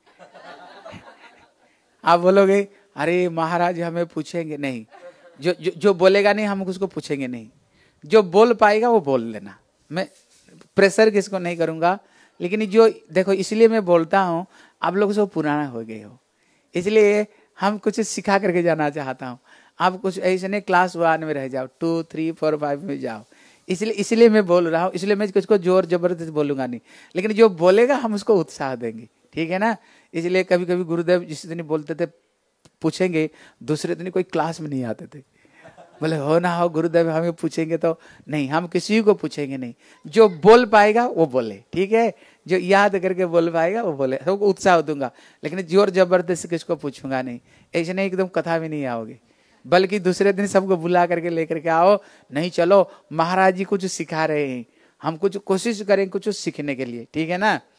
आप बोलोगे अरे महाराज हमें पूछेंगे नहीं, जो बोलेगा नहीं हम उसको पूछेंगे नहीं, जो बोल पाएगा वो बोल लेना। मैं प्रेशर किसको नहीं करूंगा, लेकिन जो देखो इसलिए मैं बोलता हूँ, आप लोग सब पुराना हो गए हो, इसलिए हम कुछ सिखा करके जाना चाहता हूँ। आप कुछ ऐसे नहीं क्लास 1 में रह जाओ, 2, 3, 4, 5 में जाओ। इसलिए मैं बोल रहा हूँ, इसलिए मैं कुछ को जोर जबरदस्ती बोलूंगा नहीं, लेकिन जो बोलेगा हम उसको उत्साह देंगे, ठीक है ना। इसलिए कभी कभी गुरुदेव जिस दिन बोलते थे पूछेंगे, दूसरे दिन कोई क्लास में नहीं आते थे। बोले हो ना हो गुरुदेव हमें पूछेंगे तो नहीं, हम किसी को पूछेंगे नहीं, जो बोल पाएगा वो बोले, ठीक है। जो याद करके बोल पाएगा वो बोले, सबको उत्साह दूंगा, लेकिन जोर जबरदस्ती किसको पूछूंगा नहीं। ऐसे नहीं एकदम कथा में नहीं आओगे, बल्कि दूसरे दिन सबको बुला करके लेकर के आओ। नहीं चलो महाराज जी कुछ सिखा रहे हैं, हम कुछ कोशिश करें कुछ सीखने के लिए, ठीक है ना।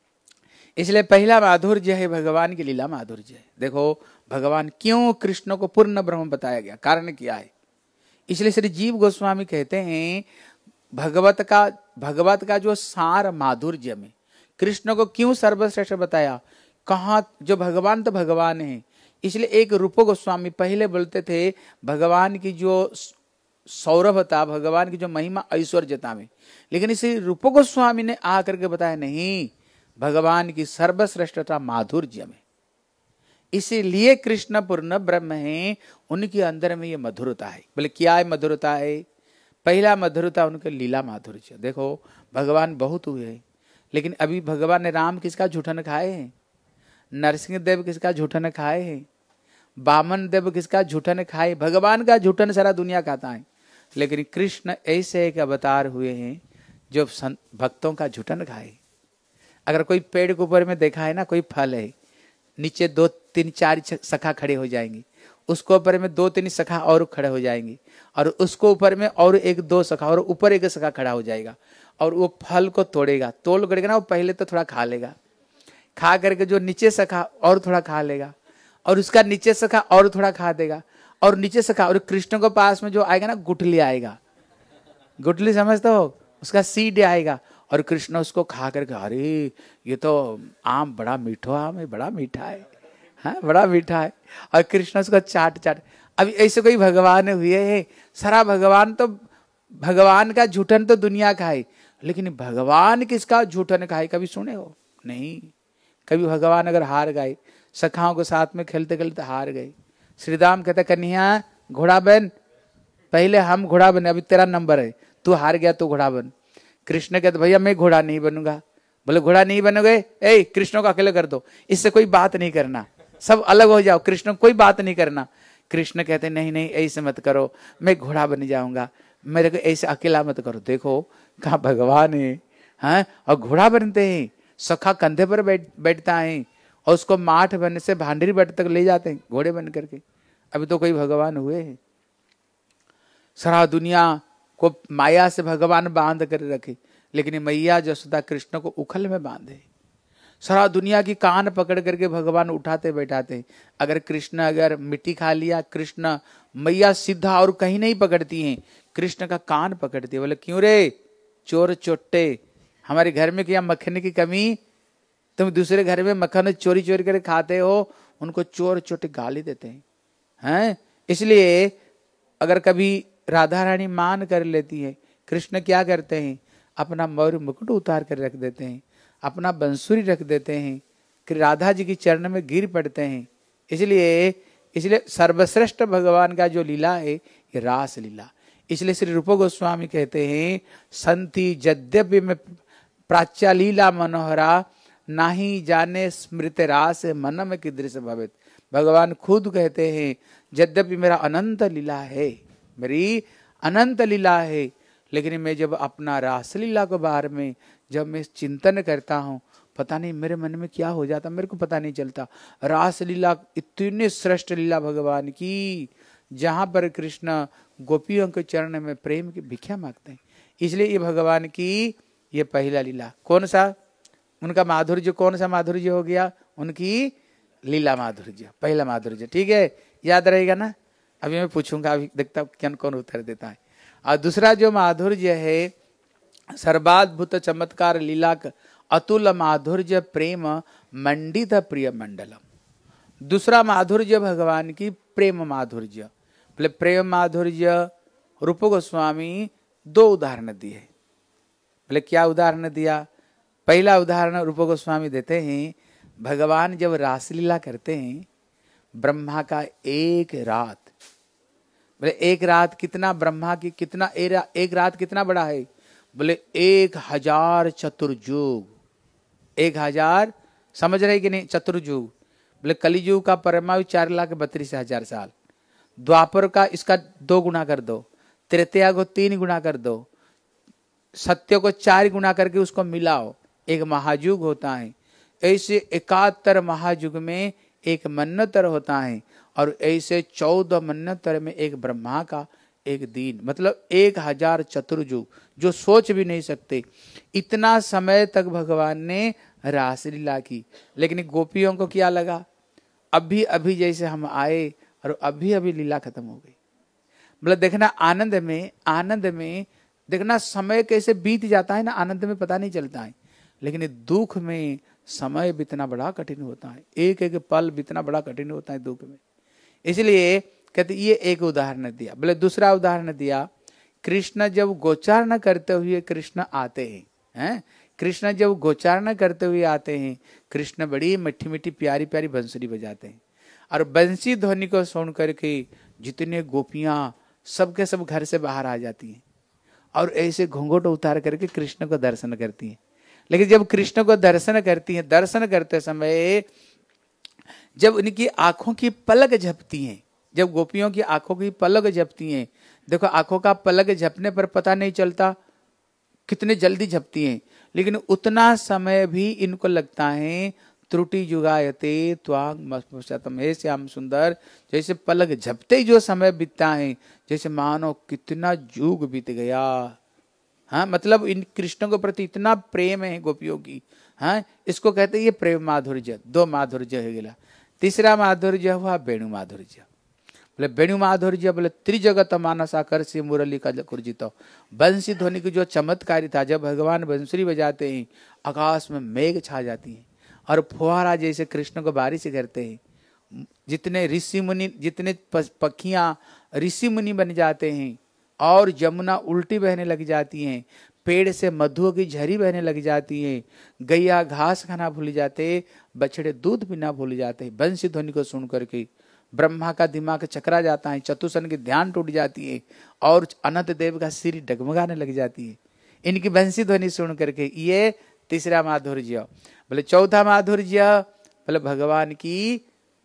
इसलिए पहला माधुर्य है भगवान की लीला माधुर्य। देखो भगवान क्यों कृष्ण को पूर्ण ब्रह्म बताया गया, कारण क्या है। इसलिए श्री जीव गोस्वामी कहते हैं भगवत का जो सार माधुर्य में कृष्ण को क्यों सर्वश्रेष्ठ बताया। कहा जो भगवान तो भगवान है, इसलिए एक रूप गोस्वामी पहले बोलते थे भगवान की जो सौरभता, भगवान की जो महिमा ऐश्वर्यता में, लेकिन इसी रूप गोस्वामी ने आकर के बताया नहीं, भगवान की सर्वश्रेष्ठता माधुर्य में। इसीलिए कृष्ण पूर्ण ब्रह्म है, उनके अंदर में ये मधुरता है। बोले क्या है मधुरता है। पहला मधुरता उनके लीला माधुर्य। देखो भगवान बहुत हुए हैं, लेकिन अभी भगवान ने राम किसका झूठन खाए हैं, नरसिंह देव किसका झूठन खाए हैं, बामन देव किसका झूठन खाए। भगवान का झूठन सारा दुनिया खाता है, लेकिन कृष्ण ऐसे एक अवतार हुए हैं जो भक्तों का झूठन खाए। अगर कोई पेड़ के ऊपर में देखा है ना, कोई फल है, नीचे 2, 3, 4 शाखा खड़े हो जाएंगी, उसको ऊपर में 2, 3 शाखा और खड़े हो जाएंगी, और उसको ऊपर में और 1, 2 शाखा और ऊपर 1 शाखा खड़ा हो जाएगा, और वो फल को तोड़ेगा, तोड़ करेगा ना, वो पहले तो थोड़ा खा लेगा, खा करके जो नीचे से खा और थोड़ा खा लेगा, और उसका नीचे से खा और थोड़ा खा देगा, और नीचे से खा, और कृष्ण के पास में जो आएगा ना गुठली आएगा, गुठली समझते हो, उसका सीड आएगा, और कृष्ण उसको खा करके अरे ये तो आम बड़ा मीठा आम है, बड़ा मीठा है, हाँ बड़ा मीठा है, और कृष्ण उसको चाट चाट। अभी ऐसे कोई भगवान हुए हैं, सारा भगवान तो भगवान का झूठन तो दुनिया खाए, लेकिन भगवान किसका झूठन खाए कभी सुने हो? नहीं। कभी भगवान अगर हार गए, सखाओं के साथ में खेलते खेलते हार गए, श्रीराम कहते कन्हैया घोड़ा बन, पहले हम घोड़ा बने, अभी तेरा नंबर है, तू हार गया तो घोड़ा बन। कृष्ण कहते भैया मैं घोड़ा नहीं बनूंगा। बोले घोड़ा नहीं बनोगे, ए कृष्ण को अकेले कर दो, इससे कोई बात नहीं करना, सब अलग हो जाओ, कृष्ण कोई बात नहीं करना। कृष्ण कहते नहीं नहीं ऐसे मत करो, मैं घोड़ा बन जाऊंगा, मेरे को ऐसे अकेला मत करो। देखो कहा भगवान है, हाँ, और घोड़ा बनते हैं, सखा कंधे पर बैठता है, और उसको माठ बनने से भांडरी बट तक ले जाते हैं घोड़े बन करके। अभी तो कोई भगवान हुए हैं? सारा दुनिया को माया से भगवान बांध कर रखे, लेकिन मैया जसोदा कृष्ण को उखल में बांधे। सारा दुनिया की कान पकड़ करके भगवान उठाते बैठाते। अगर कृष्ण अगर मिट्टी खा लिया, कृष्ण मैया सीधा और कहीं नहीं पकड़ती हैं, कृष्ण का कान पकड़ती है। बोले क्यों रे चोर चोट्टे, हमारे घर में क्या मक्खन की कमी, तुम दूसरे घर में मक्खन चोरी चोरी करके खाते हो, उनको चोर चोटे गाली देते हैं। इसलिए अगर कभी राधा रानी मान कर लेती है, कृष्ण क्या करते हैं, अपना मौर्य मुकुट उतार कर रख देते हैं, अपना बंसुरी रख देते हैं, कि राधा जी की चरण में गिर पड़ते हैं। इसलिए सर्वश्रेष्ठ भगवान का जो लीला है ये रास लीला। इसलिए श्री रूप गोस्वामी कहते हैं संति यद्यपि में प्राच्या लीला मनोहरा, नाही जाने स्मृत रास मन में कीदृश भवेत। भगवान खुद कहते हैं यद्यपि मेरा अनंत लीला है, मेरी अनंत लीला है, लेकिन मैं जब अपना रास लीला को बाहर में जब मैं चिंतन करता हूँ, पता नहीं मेरे मन में क्या हो जाता, मेरे को पता नहीं चलता। रास लीला इतनी श्रेष्ठ लीला भगवान की, जहाँ पर कृष्ण गोपियों के चरण में प्रेम की भिक्षा मांगते हैं। इसलिए ये भगवान की ये पहला लीला। कौन सा उनका माधुर्य, कौन सा माधुर्य हो गया? उनकी लीला माधुर्य, पहला माधुर्य। ठीक है, याद रहेगा ना? अभी मैं पूछूंगा, अभी देखता हूँ कौन उत्तर देता है। और दूसरा जो माधुर्य है, सर्वाद्भुत चमत्कार लीला अतुल माधुर्य प्रेम मंडित प्रिय मंडलम। दूसरा माधुर्य भगवान की प्रेम माधुर्य। बोले प्रेम माधुर्य रूप गोस्वामी दो उदाहरण दिए। बोले क्या उदाहरण दिया? पहला उदाहरण रूप गोस्वामी देते हैं, भगवान जब रासलीला करते हैं, ब्रह्मा का एक रात, बोले एक रात कितना, ब्रह्मा की कितना, एक रात कितना बड़ा है? बोले 1000 चतुर्युग। 1000 समझ रहे कि नहीं? चतुर्युग। बोले कलियुग का परमायु 4,32,000 साल, द्वापर का इसका 2 गुना कर दो, त्रेतया को 3 गुना कर दो, सत्य को 4 गुना करके उसको मिलाओ, एक महायुग होता है। ऐसे 71 महायुग में एक मन्वंतर होता है, और ऐसे 14 मन्वंतर में एक ब्रह्मा का एक दिन, मतलब 1000 चतुर्युग, जो सोच भी नहीं सकते। इतना समय तक भगवान ने रासलीला की, लेकिन गोपियों को क्या लगा, अभी अभी जैसे हम आए और अभी अभी लीला खत्म हो गई। मतलब देखना आनंद में देखना समय कैसे बीत जाता है ना, आनंद में पता नहीं चलता है, लेकिन दुख में समय बीतना बड़ा कठिन होता है, एक एक पल बीतना बड़ा कठिन होता है दुख में। इसलिए कहते ये एक उदाहरण दिया। बोले दूसरा उदाहरण दिया, कृष्ण जब गोचारण करते हुए कृष्ण आते हैं, कृष्ण जब गोचारण करते हुए आते हैं, कृष्ण बड़ी मीठी मीठी प्यारी प्यारी बंसुरी बजाते हैं, और बंसी ध्वनि को सुन करके जितने गोपियां सबके सब घर से बाहर आ जाती हैं, और ऐसे घूंघट उतार करके कृष्ण को दर्शन करती हैं। लेकिन जब कृष्ण को दर्शन करती हैं, दर्शन करते समय जब उनकी आंखों की पलक झपती हैं, जब गोपियों की आंखों की पलक झपती हैं, देखो आंखों का पलक झपने पर पता नहीं चलता कितने जल्दी झपती हैं, लेकिन उतना समय भी इनको लगता है त्रुटि जुगायते त्वांग मस्पशतम हे श्याम सुंदर। जैसे पलक झपते ही जो समय बीतता है, जैसे मानो कितना युग बीत गया हाँ, मतलब इन कृष्ण के प्रति इतना प्रेम है गोपियों की। हाँ, इसको कहते हैं ये प्रेम माधुर्य। दो माधुर्य हो गया। तीसरा माधुर्य हुआ वेणु माधुर्य। बोले वेणु माधुर्य बोले त्रिजगत मानस आकर्षि मुरली का कुर्जित। बंसी ध्वनि की जो चमत्कारी था, जब भगवान बंसुरी बजाते हैं आकाश में मेघ छा जाती है और फुहारा जैसे कृष्ण को बारिश करते हैं। जितने ऋषि मुनि, जितने पखियां ऋषि मुनि बन जाते हैं और जमुना उल्टी बहने लग जाती हैं, पेड़ से मधु की झरी बहने लग जाती है, गैया घास खाना भूल जाते, बछड़े दूध पीना भूल जाते हैं। बंसी ध्वनि को सुन करके ब्रह्मा का दिमाग चकरा जाता है, चतुसन की ध्यान टूट जाती है और अनंत देव का सिर डगमगाने लग जाती है इनकी बंसी ध्वनि सुन करके। ये तीसरा माधुर्य। बोले चौथा माधुर्य बोले भगवान की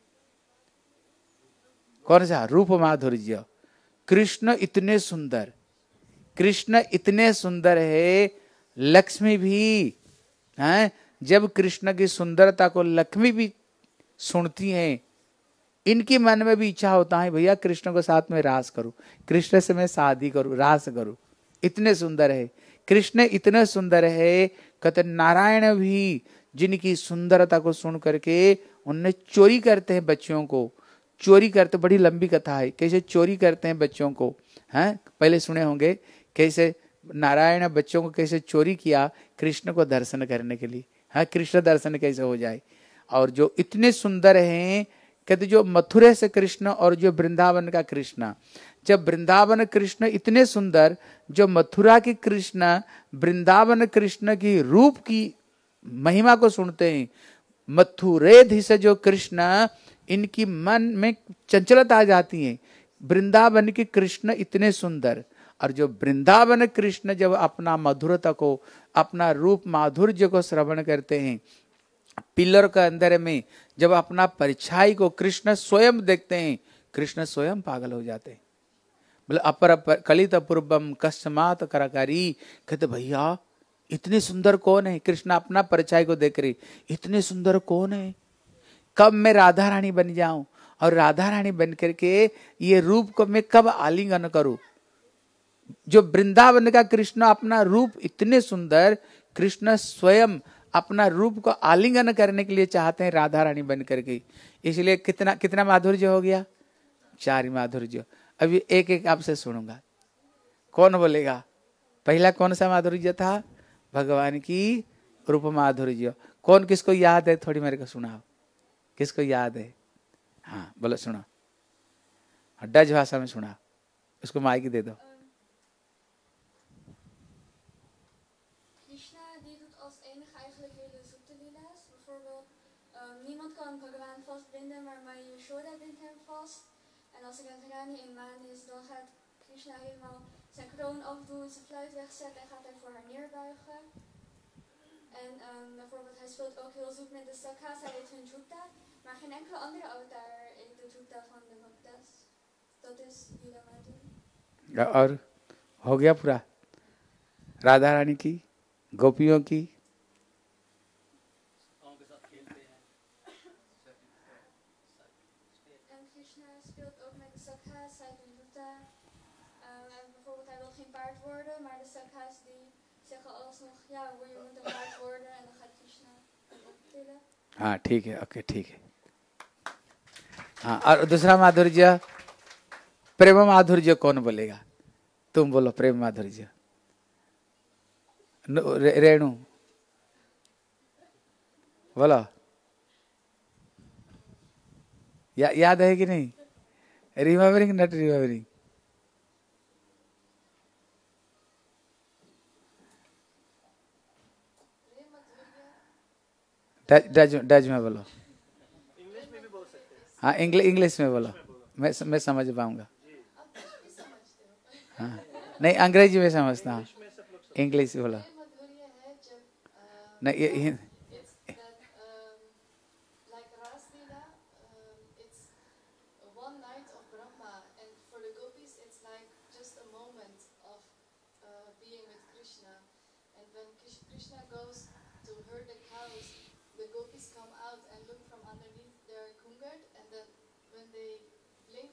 कौन सा? रूप माधुर्य। कृष्ण इतने सुंदर, कृष्ण इतने सुंदर है, लक्ष्मी भी हैं, जब कृष्ण की सुंदरता को लक्ष्मी भी सुनती हैं, इनके मन में भी इच्छा होता है भैया कृष्ण को साथ में रास करूं, कृष्ण से मैं शादी करूं, रास करूं। इतने सुंदर है कृष्ण, इतने सुंदर है। कहते नारायण भी जिनकी सुंदरता को सुन करके उनने चोरी करते हैं बच्चों को, चोरी करते। बड़ी लंबी कथा है कैसे चोरी करते हैं बच्चों को, हैं पहले सुने होंगे कैसे नारायण बच्चों को कैसे चोरी किया कृष्ण को दर्शन करने के लिए। हाँ, कृष्ण दर्शन कैसे हो जाए। और जो इतने सुंदर हैं, कहते जो मथुरा से कृष्ण और जो वृंदावन का कृष्ण, जब वृंदावन कृष्ण इतने सुंदर, जो मथुरा की कृष्ण वृंदावन कृष्ण की रूप की महिमा को सुनते हैं, मथुरेधि से जो कृष्ण, इनकी मन में चंचलता आ जाती है। वृंदावन के कृष्ण इतने सुंदर, और जो वृंदावन कृष्ण जब अपना मधुरता को, अपना रूप माधुर्य को श्रवण करते हैं, पिलर के अंदर में जब अपना परछाई को कृष्ण स्वयं देखते हैं, कृष्ण स्वयं पागल हो जाते हैं। बोले अपर कलित पूर्वम कस्मात कराकारी। कहते भैया इतने सुंदर कौन है? कृष्ण अपना परछाई को देख रहे, इतने सुंदर कौन है? कब मैं राधा रानी बन जाऊं, और राधा रानी बन करके ये रूप को मैं कब आलिंगन करूं। जो वृंदावन का कृष्ण अपना रूप इतने सुंदर, कृष्ण स्वयं अपना रूप को आलिंगन करने के लिए चाहते हैं राधा रानी बन करके। इसलिए कितना कितना माधुर्य हो गया? 4 माधुर्य। अभी एक एक आपसे सुनूंगा, कौन बोलेगा? पहला कौन सा माधुर्य था? भगवान की रूप माधुर्य। कौन किसको याद है? थोड़ी मेरे को सुनाओ, किसको याद है? हाँ बोलो, सुनो, डच भाषा में सुना, उसको माइक दे दो। Niemand kan Bhagavan vastbinden, maar Yashoda bindt hem vast. En als er een Rani in maan is, dan gaat Krishna helemaal zijn kroon afdoen, zijn fluit wegzetten en gaat hij voor haar neerbuigen. En bijvoorbeeld, hij speelt ook heel zoet met de Sakha's, hij heet hun Jutta. Maar geen enkele andere avatar heeft de Jutta van de Bhaktas. Dat is Lila Madhurya. और हो गया पूरा? राधा रानी की, गोपियों की, Maar de Sakha's die zeggen alsnog, ja hoor, je moet een paard worden en dan gaat Krishna optillen. हाँ ठीक है, ओके ठीक है। हाँ, और दूसरा माधुर्य, प्रेम माधुर्य कौन बोलेगा? तुम बोलो प्रेम माधुर्य। रेणु बोलो, याद है कि नहीं? Remembering not remembering? डच में बोलो। इंग्लिश में भी बोल सकते हैं। हाँ, इंग्लिश में बोलो, मैं समझ पाऊंगा। हाँ नहीं, अंग्रेजी में समझता हूँ, इंग्लिश बोलो। नहीं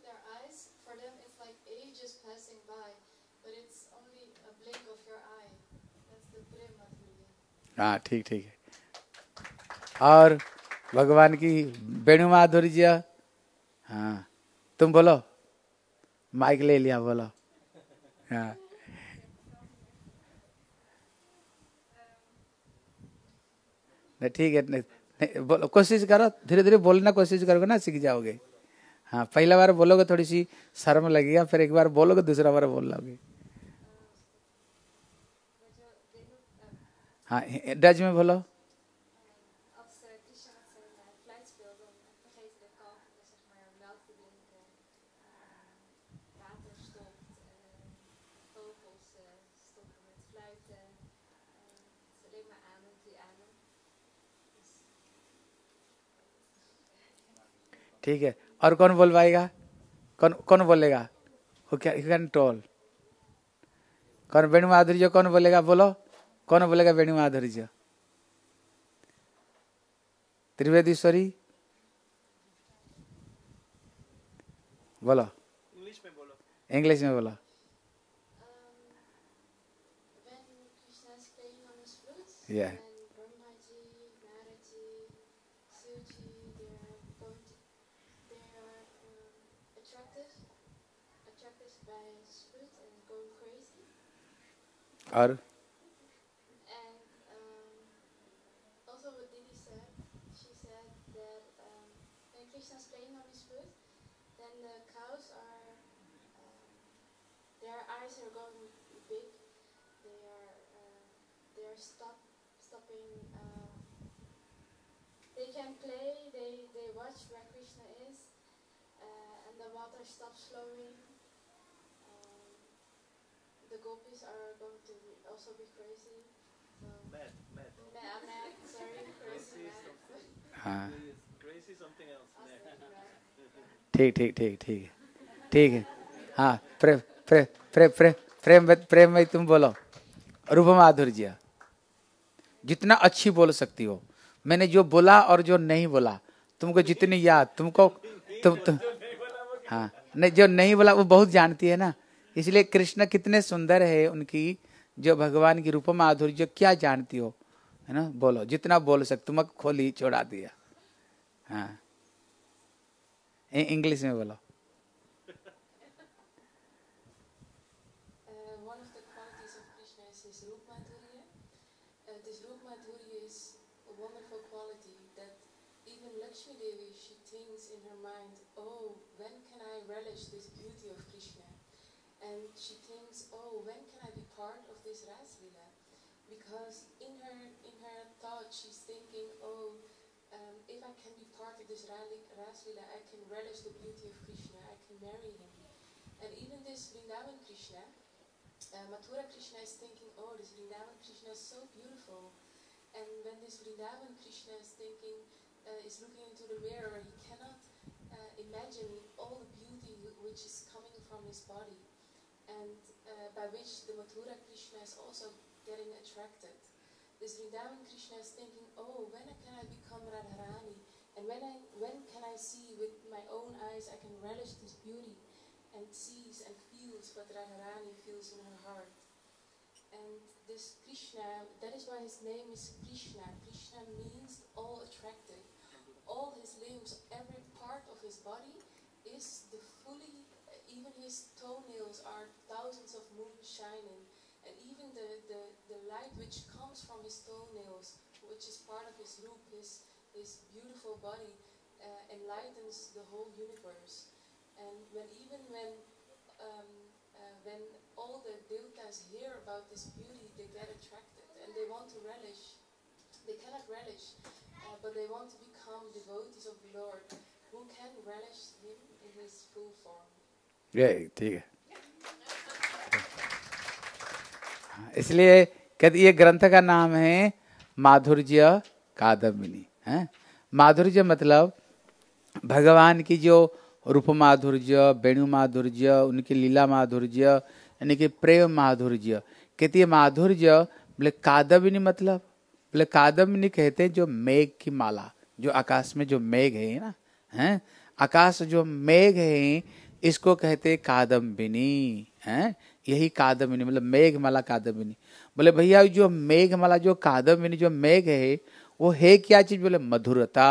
Passing by, but it's only a blink of your eye. हाँ ठीक ठीक है। और भगवान की वेणु माधुर्य, हाँ तुम बोलो, माइक ले लिया, बोलो। हाँ नहीं ठीक है, नहीं बोलो, कोशिश करो, धीरे धीरे बोलना कोशिश करोगे ना सीख जाओगे। हाँ पहला बार बोलोगे थोड़ी सी शर्म लगेगा, फिर एक बार बोलोगे दूसरा बार बोल लोगे। हाँ डच में बोलो। Als Krishna met zijn fluit speelde, dan vergeten de kalken zeg maar melk te drinken, water stopt, vogels stoppen met fluiten, het is alleen maar adem, die adem. ठीक है, और कौन बोल पाएगा? कौन कौन बोलेगा? कैन टोल कौन वेणु माधुर्य कौन बोलेगा? बोलो, कौन बोलेगा वेणु माधुर्य? त्रिवेदीश्वरी बोलो, इंग्लिश में बोलो। When Krishna is playing on his flute, Yeah. and Brahmaji, Naraji, Shivji, they are attracted by his flute and going crazy. और And also what Didi said, she said that when Krishna is playing on his flute, then the cows are, their eyes are going big. They are stopping. They can play. They watch where Krishna is, and the water stops flowing. The gopis are going to also be crazy. So mad. Sorry, crazy. हाँ Crazy something else. ठीक ठीक ठीक ठीक है, ठीक है। हाँ प्रेम प्रेम प्रेम प्रेम प्रेम प्रेम में तुम बोलो रूप माधुर्य, जितना अच्छी बोल सकती हो। मैंने जो बोला और जो नहीं बोला तुमको जितनी याद, तुमको तुम हाँ नहीं, जो नहीं बोला वो बहुत जानती है ना, इसलिए कृष्ण कितने सुंदर है, उनकी जो भगवान की रूप माधुर्य क्या जानती हो, है ना? बोलो जितना बोल सकते, तुमको खोली छोड़ा दिया। हाँ इंग्लिश में बोलो। One of the qualities of Krishna is his Rup Madhurya. This Rup Madhurya is a wonderful quality that even Lakshmi Devi, she thinks in her mind, oh, when can I relish this beauty of Krishna? And she thinks, oh, when can I be part of this Ras Leela? Because in her thought, she's thinking, oh, if I can be part of this Ras Leela, I can relish the beauty of Krishna, I can marry him. And even this Vrindavan Krishna, Mathura Krishna is thinking, oh, this Vrindavan Krishna is so beautiful. And when this Vrindavan Krishna is thinking, is looking into the mirror, he cannot imagine all the beauty which is coming from his body. And by which the Madhurya Krishna is also getting attracted. This Vrindavan Krishna is thinking, oh, when can I become Radharani? And when can I see with my own eyes, I can relish this beauty and sees and feels what Radharani feels in her heart. And this Krishna, that is why his name is Krishna. Krishna means all attractive. All his limbs, every part of his body is the fully, even his toenails are thousands of moons shining. And even the light which comes from his toenails, which is part of his roop, his beautiful body, enlightens the whole universe. And when all the devtas hear about this beauty, they get attracted and they want to relish. They cannot relish, but they want to become devotees of the Lord, who can relish him in his full form. ठीक है। इसलिए कहते ये ग्रंथ का नाम है माधुर्य कादम्बिनी है। माधुर्य मतलब भगवान की जो रूप माधुर्य, वेणु माधुर्य, उनकी लीला माधुर्य, यानी कि प्रेम माधुर्य। कहती है माधुर्य बोले कादम्बिनी मतलब, बोले कादम्बिनी कहते हैं जो मेघ की माला, जो आकाश में जो मेघ है ना, हैं आकाश जो मेघ है इसको कहते कादम्बिनी हैं। यही कादम्बिनी मतलब मेघ माला कादम्बिनी। बोले भैया जो मेघमाला जो कादम्बिनी जो मेघ है वो है क्या चीज? बोले मधुरता।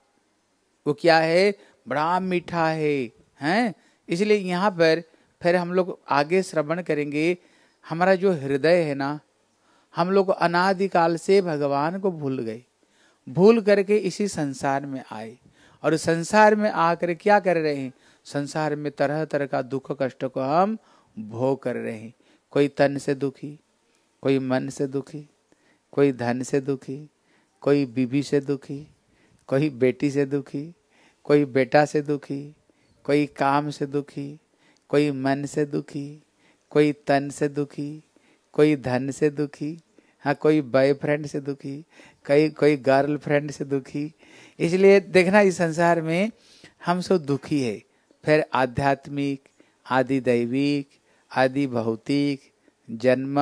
वो क्या है? बड़ा मीठा है, हैं? इसलिए यहाँ पर फिर हम लोग आगे श्रवण करेंगे। हमारा जो हृदय है ना, हम लोग अनादिकाल से भगवान को भूल गए, भूल करके इसी संसार में आए और संसार में आकर क्या कर रहे हैं? संसार में तरह तरह का दुख कष्ट को हम भोग कर रहे हैं। कोई तन से दुखी, कोई मन से दुखी, कोई धन से दुखी, कोई बीवी से दुखी, कोई बेटी से दुखी, कोई बेटा से दुखी, कोई काम से दुखी, कोई मन से दुखी, कोई तन से दुखी, कोई धन से दुखी, हाँ कोई बॉयफ्रेंड से दुखी, कोई गर्लफ्रेंड से दुखी। इसलिए देखना इस संसार में हम सब दुखी है। फिर आध्यात्मिक, आदि दैविक, आदि भौतिक, जन्म,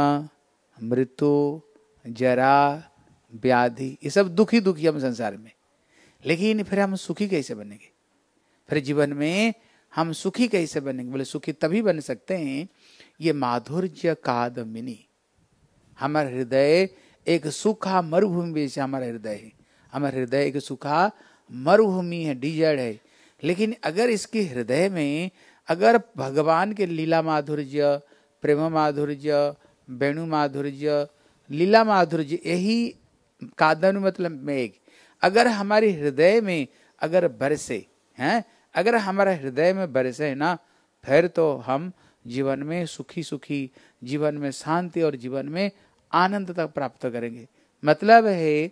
मृत्यु, जरा, व्याधि, ये सब दुखी दुखी हम संसार में। लेकिन फिर हम सुखी कैसे बनेंगे? फिर जीवन में हम सुखी कैसे बनेंगे? बोले सुखी तभी बन सकते हैं, ये माधुर्य कादम्बिनी। हमारा हृदय एक सूखा मरुभूमि जैसे हमारा हृदय है। हमारा हृदय एक सूखा मरुभूमि है, डिजर्ट है। लेकिन अगर इसके हृदय में अगर भगवान के लीला माधुर्य, प्रेम माधुर्य, वेणु माधुर्य, लीला माधुर्य, यही कादम्बिनी मतलब मेघ, अगर हमारे हृदय में अगर बरसे हैं, अगर हमारा हृदय में बरसे है ना, फिर तो हम जीवन में सुखी सुखी, जीवन में शांति और जीवन में आनंद तक प्राप्त करेंगे। मतलब है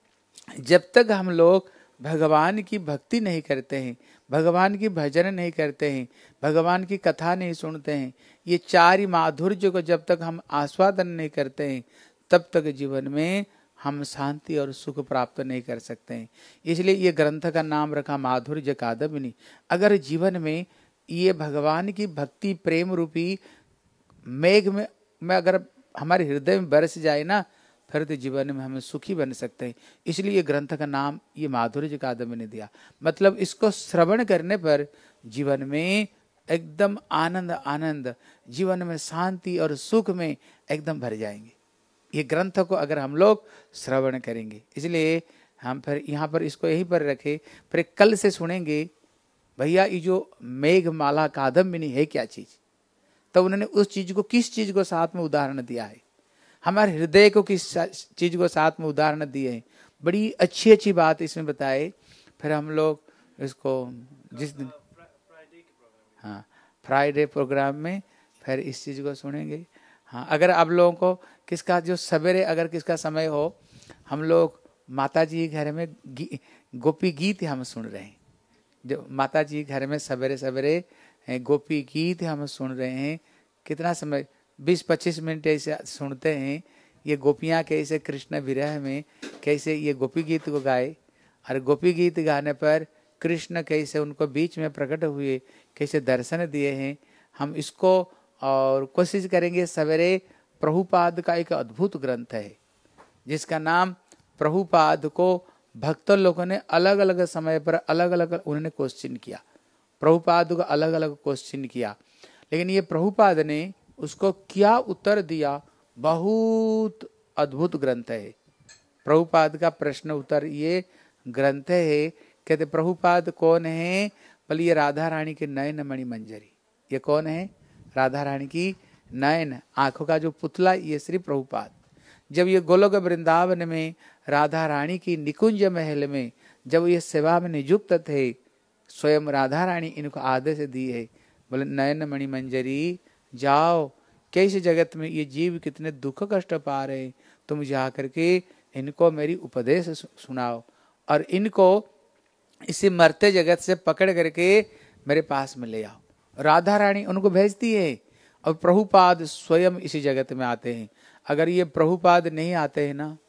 जब तक हम लोग भगवान की भक्ति नहीं करते हैं, भगवान की भजन नहीं करते हैं, भगवान की कथा नहीं सुनते हैं, ये चार माधुर्य को जब तक हम आस्वादन नहीं करते हैं, तब तक जीवन में हम शांति और सुख प्राप्त नहीं कर सकते हैं। इसलिए ये ग्रंथ का नाम रखा माधुर्य कादम्बिनी। अगर जीवन में ये भगवान की भक्ति प्रेम रूपी मेघ में अगर हमारे हृदय में बरस जाए ना, फिर तो जीवन में हम सुखी बन सकते हैं। इसलिए ये ग्रंथ का नाम ये माधुर्य कादम्बिनी दिया। मतलब इसको श्रवण करने पर जीवन में एकदम आनंद आनंद, जीवन में शांति और सुख में एकदम भर जाएंगे ये ग्रंथ को अगर हम लोग श्रवण करेंगे। इसलिए हम फिर यहाँ पर इसको यहीं पर रखे, फिर कल से सुनेंगे भैया ये जो मेघमाला कादम्बिनी है क्या चीज। तो उन्होंने उस चीज को, किस चीज को साथ में उदाहरण दिया है, हमारे हृदय को किस चीज को साथ में उदाहरण दिए हैं। बड़ी अच्छी अच्छी बात इसमें बताए। फिर हम लोग इसको जिस दिन हाँ फ्राइडे प्रोग्राम में फिर इस चीज को सुनेंगे। हाँ अगर आप लोगों को किसका जो सवेरे अगर किसका समय हो, हम लोग माता जी घर में गोपी गीत हम सुन रहे हैं। जो माता जी घर में सवेरे सवेरे गोपी गीत हम सुन रहे हैं। कितना समय 20-25 मिनट ऐसे सुनते हैं। ये गोपियाँ कैसे कृष्ण विरह में कैसे ये गोपी गीत को गाए, और गोपी गीत गाने पर कृष्ण कैसे उनको बीच में प्रकट हुए, कैसे दर्शन दिए हैं। हम इसको और कोशिश करेंगे। सवेरे प्रभुपाद का एक अद्भुत ग्रंथ है जिसका नाम, प्रभुपाद को भक्त लोगों ने अलग अलग समय पर अलग अलग उन्होंने क्वेश्चन किया, प्रभुपाद को अलग अलग क्वेश्चन किया, लेकिन ये प्रभुपाद ने उसको क्या उत्तर दिया, बहुत अद्भुत ग्रंथ है। प्रभुपाद का प्रश्न उत्तर ये ग्रंथ है। कहते प्रभुपाद कौन है? बोले ये राधा रानी के नयन मणि मंजरी। ये कौन है? राधा रानी की नयन आंखों का जो पुतला, ये श्री प्रभुपाद। जब ये गोलोक वृंदावन में राधा रानी की निकुंज महल में जब ये सेवा में नियुक्त थे, स्वयं राधा रानी इनको आदेश दी है, बोले नयन मणि मंजरी जाओ, कैसे जगत में ये जीव कितने दुख कष्ट पा रहे, तुम जा करके इनको मेरी उपदेश सुनाओ और इनको इसी मरते जगत से पकड़ करके मेरे पास में ले आओ। राधा रानी उनको भेजती है और प्रभुपाद स्वयं इसी जगत में आते हैं। अगर ये प्रभुपाद नहीं आते हैं ना,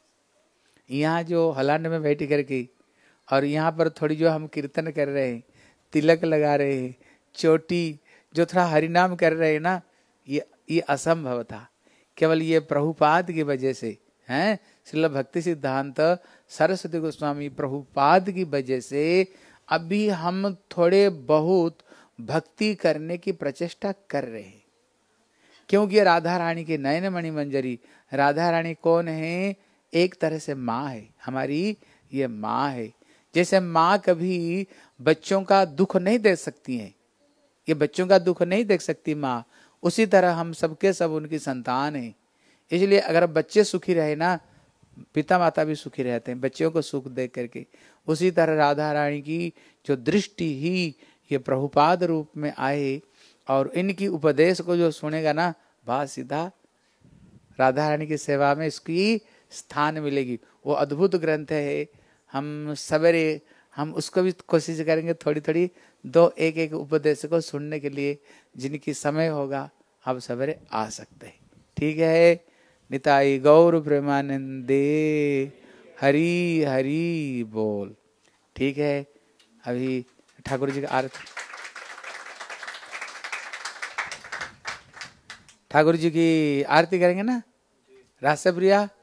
यहाँ जो हलांड में बैठ करके और यहाँ पर थोड़ी जो हम कीर्तन कर रहे हैं, तिलक लगा रहे हैं, चोटी जो थोड़ा हरिनाम कर रहे हैं ना, ये असंभव था। केवल ये प्रभुपाद की वजह से हैं। श्रील भक्ति सिद्धांत सरस्वती गोस्वामी प्रभुपाद की वजह से अभी हम थोड़े बहुत भक्ति करने की प्रचेष्टा कर रहे हैं। क्योंकि राधा रानी के नयन मणि मंजरी। राधा रानी कौन है? एक तरह से माँ है, हमारी ये माँ है। जैसे माँ कभी बच्चों का दुख नहीं देख सकती है, ये बच्चों का दुख नहीं देख सकती माँ, उसी तरह हम सबके सब उनकी संतान हैं। इसलिए अगर बच्चे सुखी रहे ना, पिता माता भी सुखी रहते हैं बच्चों को सुख देख करके। उसी तरह राधा रानी की जो दृष्टि ही ये प्रभुपाद रूप में आए और इनकी उपदेश को जो सुनेगा ना, बात सीधा राधा रानी की सेवा में इसकी स्थान मिलेगी। वो अद्भुत ग्रंथ है। हम सवेरे हम उसको भी कोशिश करेंगे थोड़ी थोड़ी, दो एक एक उपदेश को सुनने के लिए। जिनकी समय होगा आप सवेरे आ सकते हैं, ठीक है। निताई गौर प्रेमानंदे, हरि हरि बोल। ठीक है, अभी ठाकुर जी का आरती, ठाकुर जी की आरती करेंगे ना। रास प्रिया